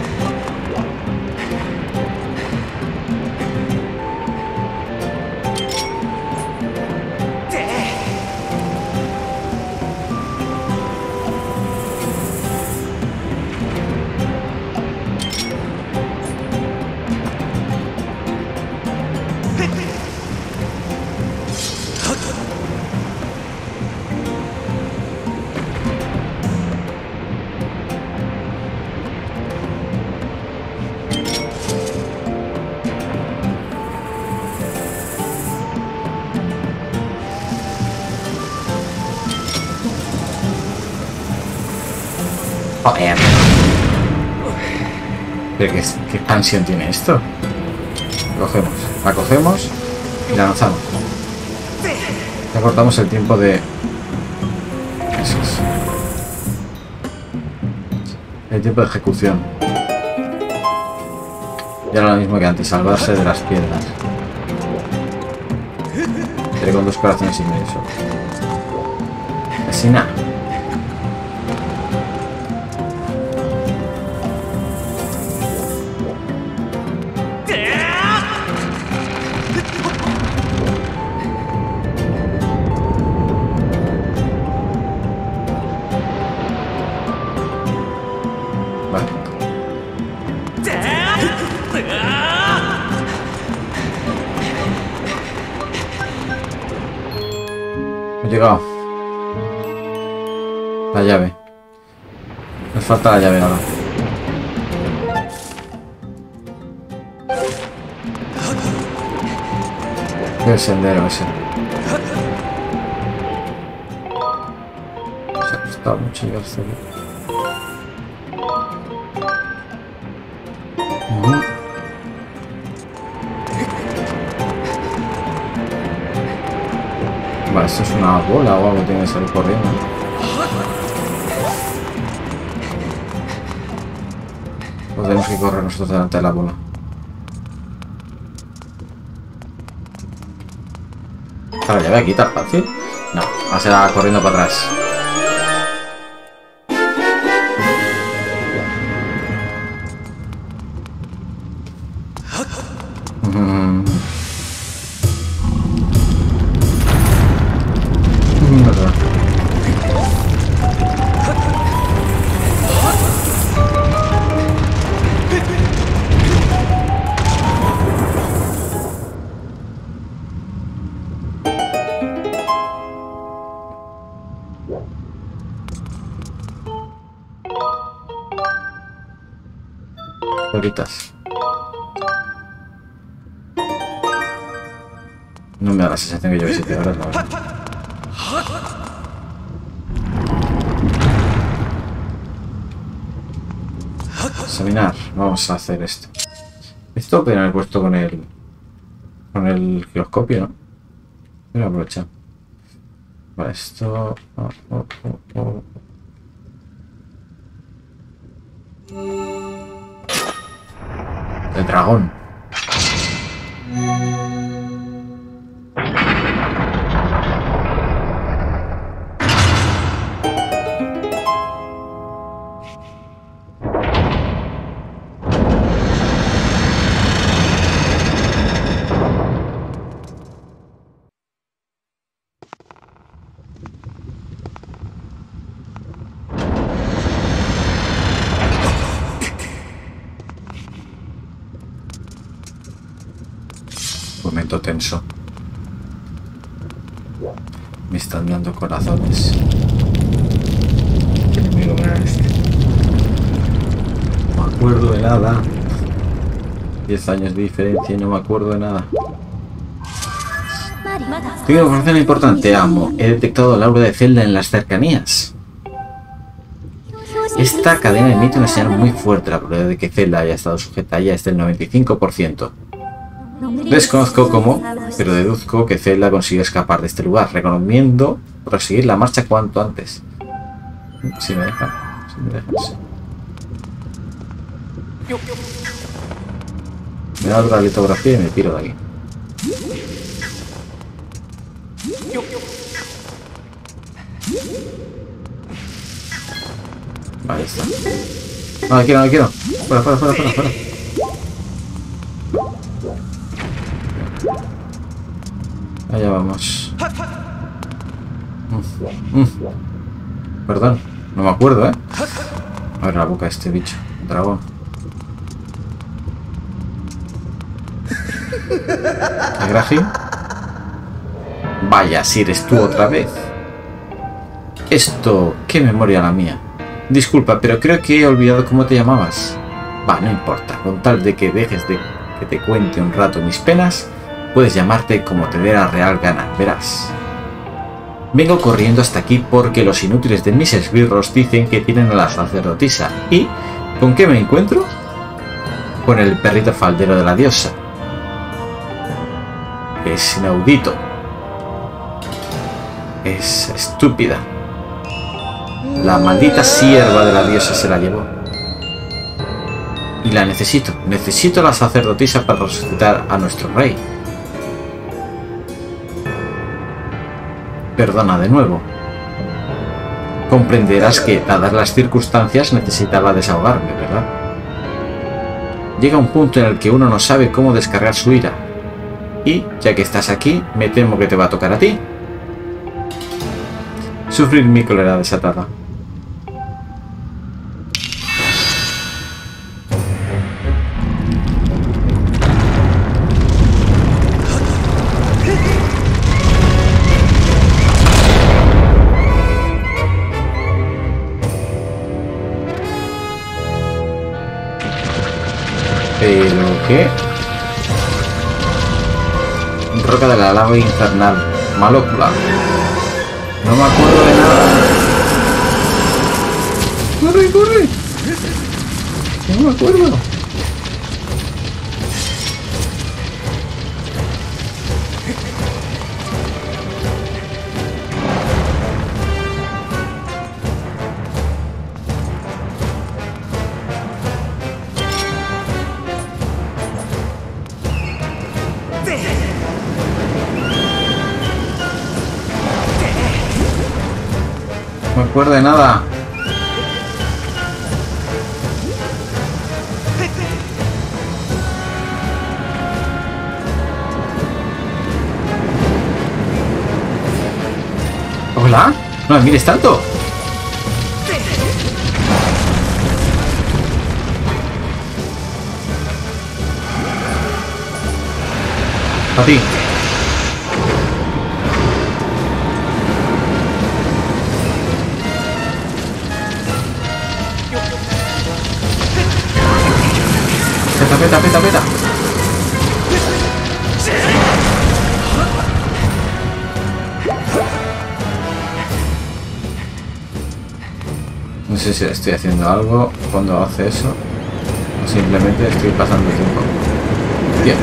Joder. ¿Pero qué expansión tiene esto? La cogemos y la lanzamos. Ya cortamos el tiempo de... Eso es. El tiempo de ejecución. Y ahora lo mismo que antes, salvarse de las piedras. Pero con 2 corazones y medio solo. Así nada. He llegado. La llave. Nos falta la llave ahora. El sendero ese. Se ha costado mucho llegar hasta aquí. Vale, esto es una bola o algo, tiene que salir corriendo. Pues tenemos que correr nosotros delante de la bola. Claro, ya voy a quitar fácil. No, va a ser corriendo para atrás. Horitas. No me da la sensación que lleve 7 horas, la verdad. Examinar. Vamos a hacer esto. Esto podrían haber puesto con el giroscopio, ¿no? Voy a aprovechar. Vale, esto... El dragón. Momento tenso. Me están dando corazones. ¿Qué enemigo era este? No me acuerdo de nada. 10 años de diferencia y no me acuerdo de nada. Tengo información importante, amo. He detectado el aura de Zelda en las cercanías. Esta cadena emite una señal muy fuerte. La probabilidad de que Zelda haya estado sujeta a ella es del 95%. Desconozco cómo, pero deduzco que Zelda consiguió escapar de este lugar. Recomiendo proseguir la marcha cuanto antes. Si me dejan. Sí. Me da otra litografía y me tiro de aquí. Vale, está. No la quiero, no la quiero. Fuera, fuera, fuera, fuera, fuera. Allá vamos. Perdón, no me acuerdo, ¿eh? Abre la boca de este bicho, dragón. ¿Agraji? Vaya, si eres tú otra vez. Esto, qué memoria la mía. Disculpa, pero creo que he olvidado cómo te llamabas. Va, no importa, con tal de que dejes de que te cuente un rato mis penas, puedes llamarte como te dé la real gana, verás. Vengo corriendo hasta aquí porque los inútiles de mis esbirros dicen que tienen a la sacerdotisa. ¿Y con qué me encuentro? Con el perrito faldero de la diosa. Es inaudito. Es estúpida. La maldita sierva de la diosa se la llevó. Y la necesito. Necesito a la sacerdotisa para resucitar a nuestro rey. Perdona de nuevo. Comprenderás que, dadas las circunstancias, necesitaba desahogarme, ¿verdad? Llega un punto en el que uno no sabe cómo descargar su ira. Y, ya que estás aquí, me temo que te va a tocar a ti. Sufrir mi cólera desatada. ¿Pero qué? Roca de la lava infernal. Malócula. No me acuerdo de nada. ¡Corre, corre! No me acuerdo. No me acuerdo de nada. ¿Hola? No me mires tanto. A ti. Peta, peta, peta, peta. No sé si estoy haciendo algo cuando hace eso o simplemente estoy pasando el tiempo. Bien.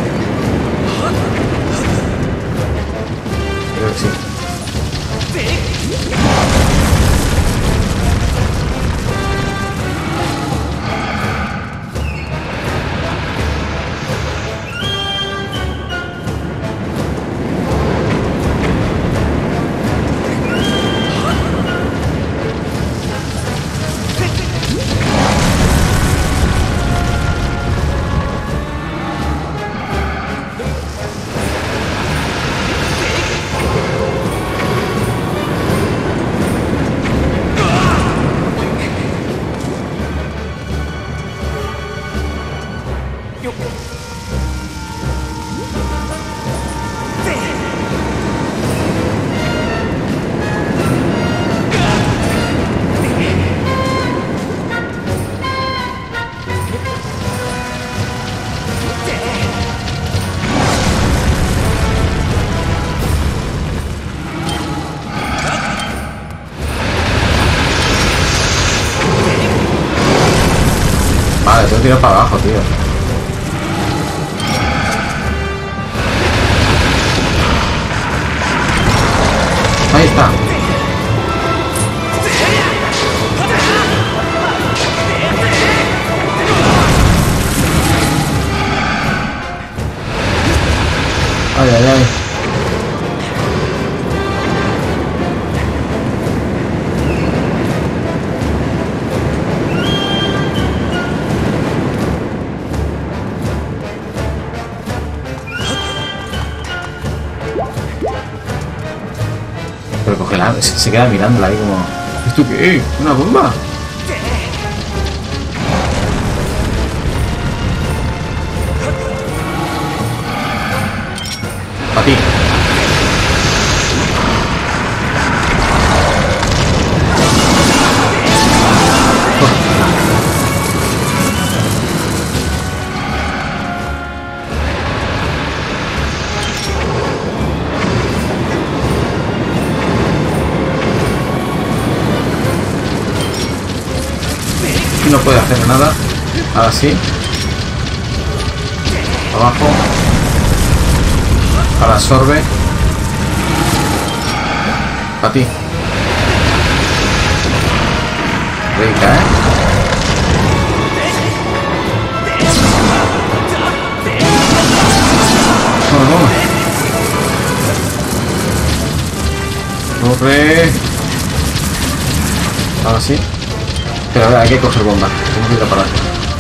Creo que sí. Vale, tengo que tirar para abajo, tío. Ahí está. Ay, ay, ay. se queda mirándola ahí como... ¿Esto qué? ¿Una bomba? A ti. No puede hacer nada. Ahora sí. Abajo. Ahora absorbe. Para ti. Rica, ¿eh? Vamos. Corre. Ahora sí. Pero a ver, hay que coger bomba. Tengo que ir a parar.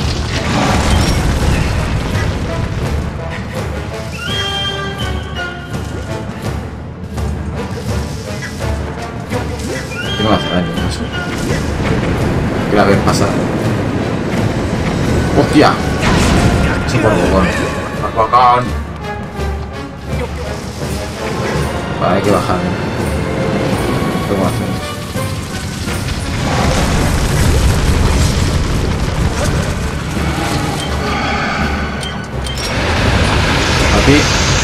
Que no me hace daño, no sé. Que la ves pasar. ¡Hostia! Sí, por bocón. ¡Por bocón! Vale, hay que bajar, ¿eh? ¿Cómo hacemos? Aquí.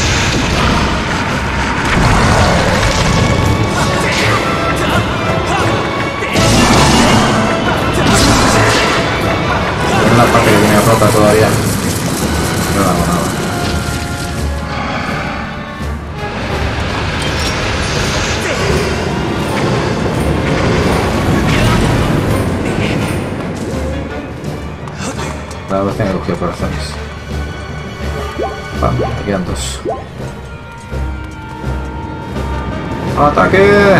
Es la parte que tiene rota todavía. No la hago nada. La vez que me cogido corazones. Vale, me quedan dos. ¡Ataque!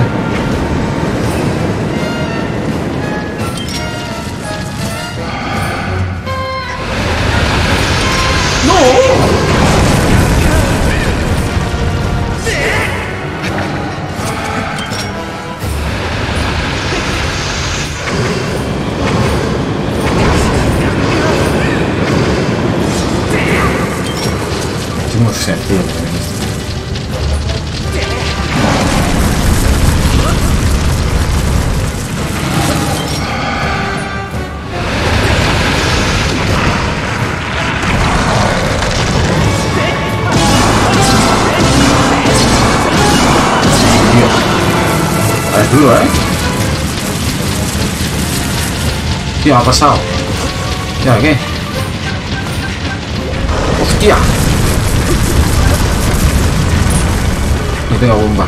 ¡No! Es muy sencillo. Es duro, ¿eh? Tío, me ha pasado. Tío, ¿qué? ¡Hostia! No tengo bombas.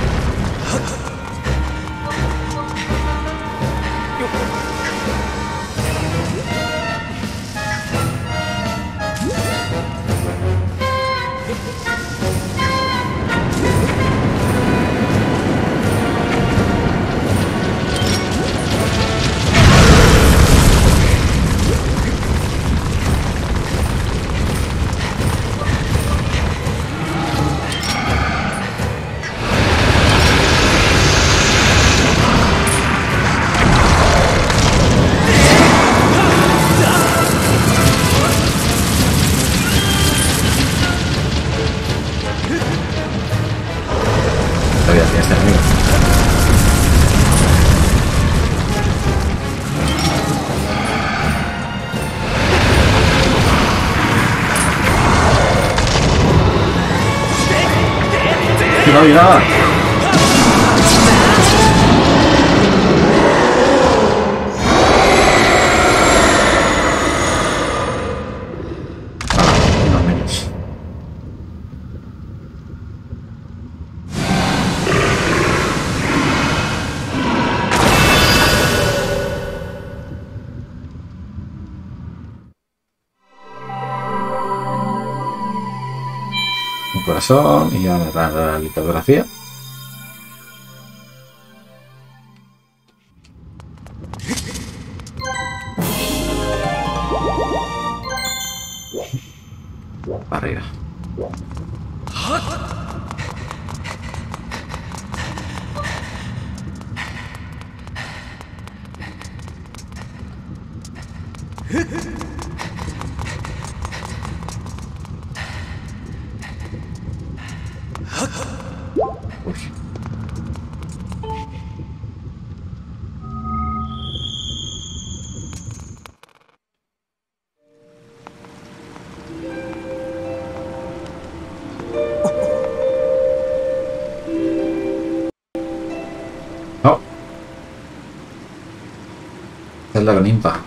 Todavía tiene este enemigo. No hay nada. Unos menos. Un corazón y ya me da la litografía. Para arriba. Uy. No. Zelda con Impa.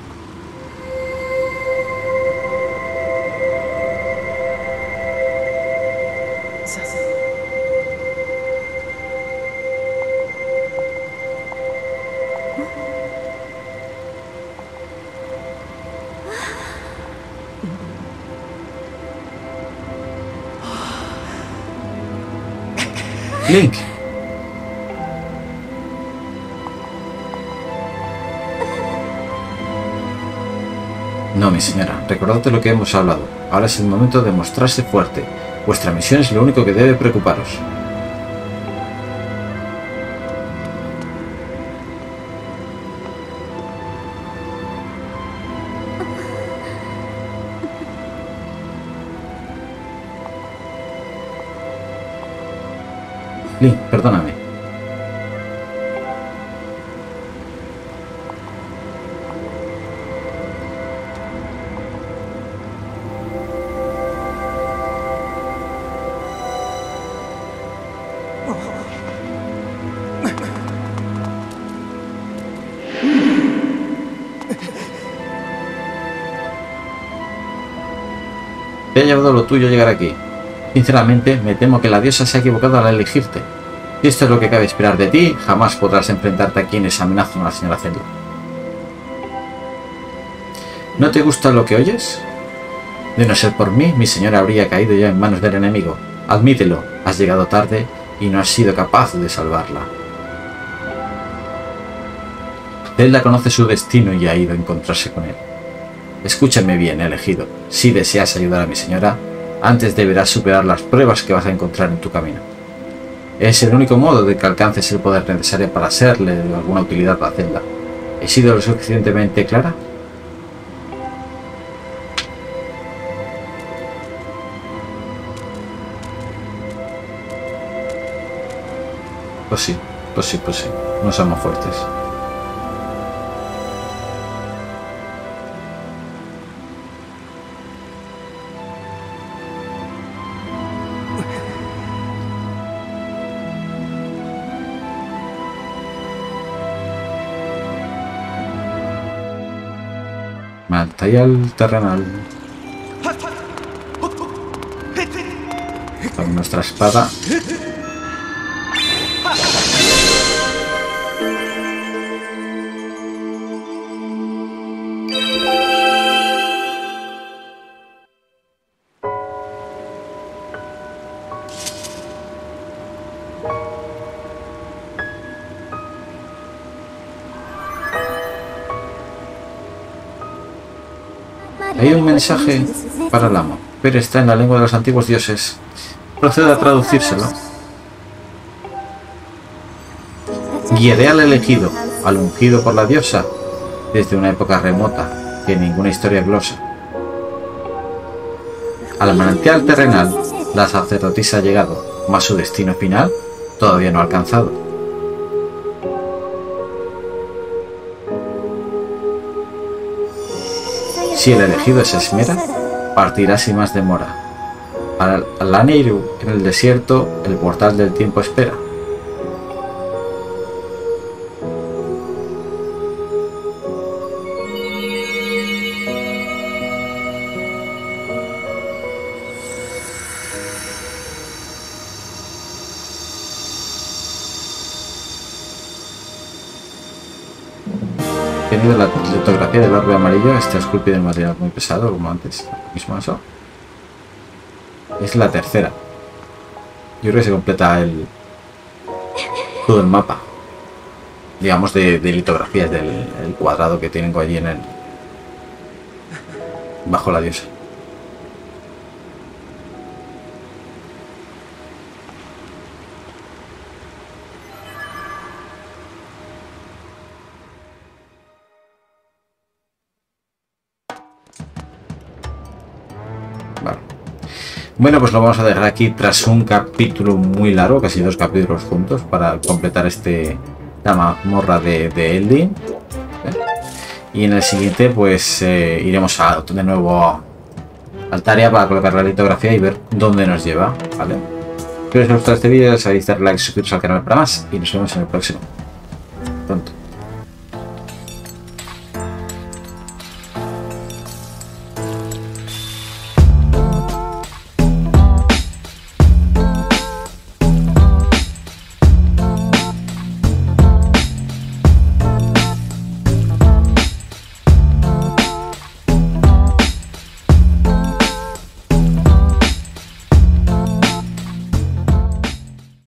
Link. No, mi señora, recordad lo que hemos hablado. Ahora es el momento de mostrarse fuerte. Vuestra misión es lo único que debe preocuparos. Link, perdóname. Te ha llevado lo tuyo llegar aquí. Sinceramente, me temo que la diosa se ha equivocado al elegirte. Si esto es lo que cabe esperar de ti, jamás podrás enfrentarte a quienes amenazan a la señora Zelda. ¿No te gusta lo que oyes? De no ser por mí, mi señora habría caído ya en manos del enemigo. Admítelo, has llegado tarde y no has sido capaz de salvarla. Zelda conoce su destino y ha ido a encontrarse con él. Escúchame bien, elegido. Si deseas ayudar a mi señora, antes deberás superar las pruebas que vas a encontrar en tu camino. Es el único modo de que alcances el poder necesario para serle de alguna utilidad a Zelda. ¿He sido lo suficientemente clara? Pues sí, pues sí, pues sí. No somos fuertes. Material terrenal. Con nuestra espada. Hay un mensaje para el amo, pero está en la lengua de los antiguos dioses. Procedo a traducírselo. Guiaré al elegido, al ungido por la diosa, desde una época remota que ninguna historia glosa. Al manantial terrenal, la sacerdotisa ha llegado, mas su destino final todavía no ha alcanzado. Si el elegido se esmera, partirá sin más demora. Al Aneiru, en el desierto, el portal del tiempo espera. Tenido la litografía del orbe amarillo, está esculpido en material muy pesado, como antes. Mismo eso. Es la tercera. Yo creo que se completa todo el mapa. Digamos de litografías del cuadrado que tienen allí en bajo la diosa. Bueno, pues lo vamos a dejar aquí tras un capítulo muy largo, casi 2 capítulos juntos, para completar la mazmorra de Eldin. Y en el siguiente, pues iremos de nuevo al Taria para colocar la litografía y ver dónde nos lleva, ¿vale? Si os ha gustado este vídeo, sabéis dar like, suscribiros al canal para más y nos vemos en el próximo. Pronto.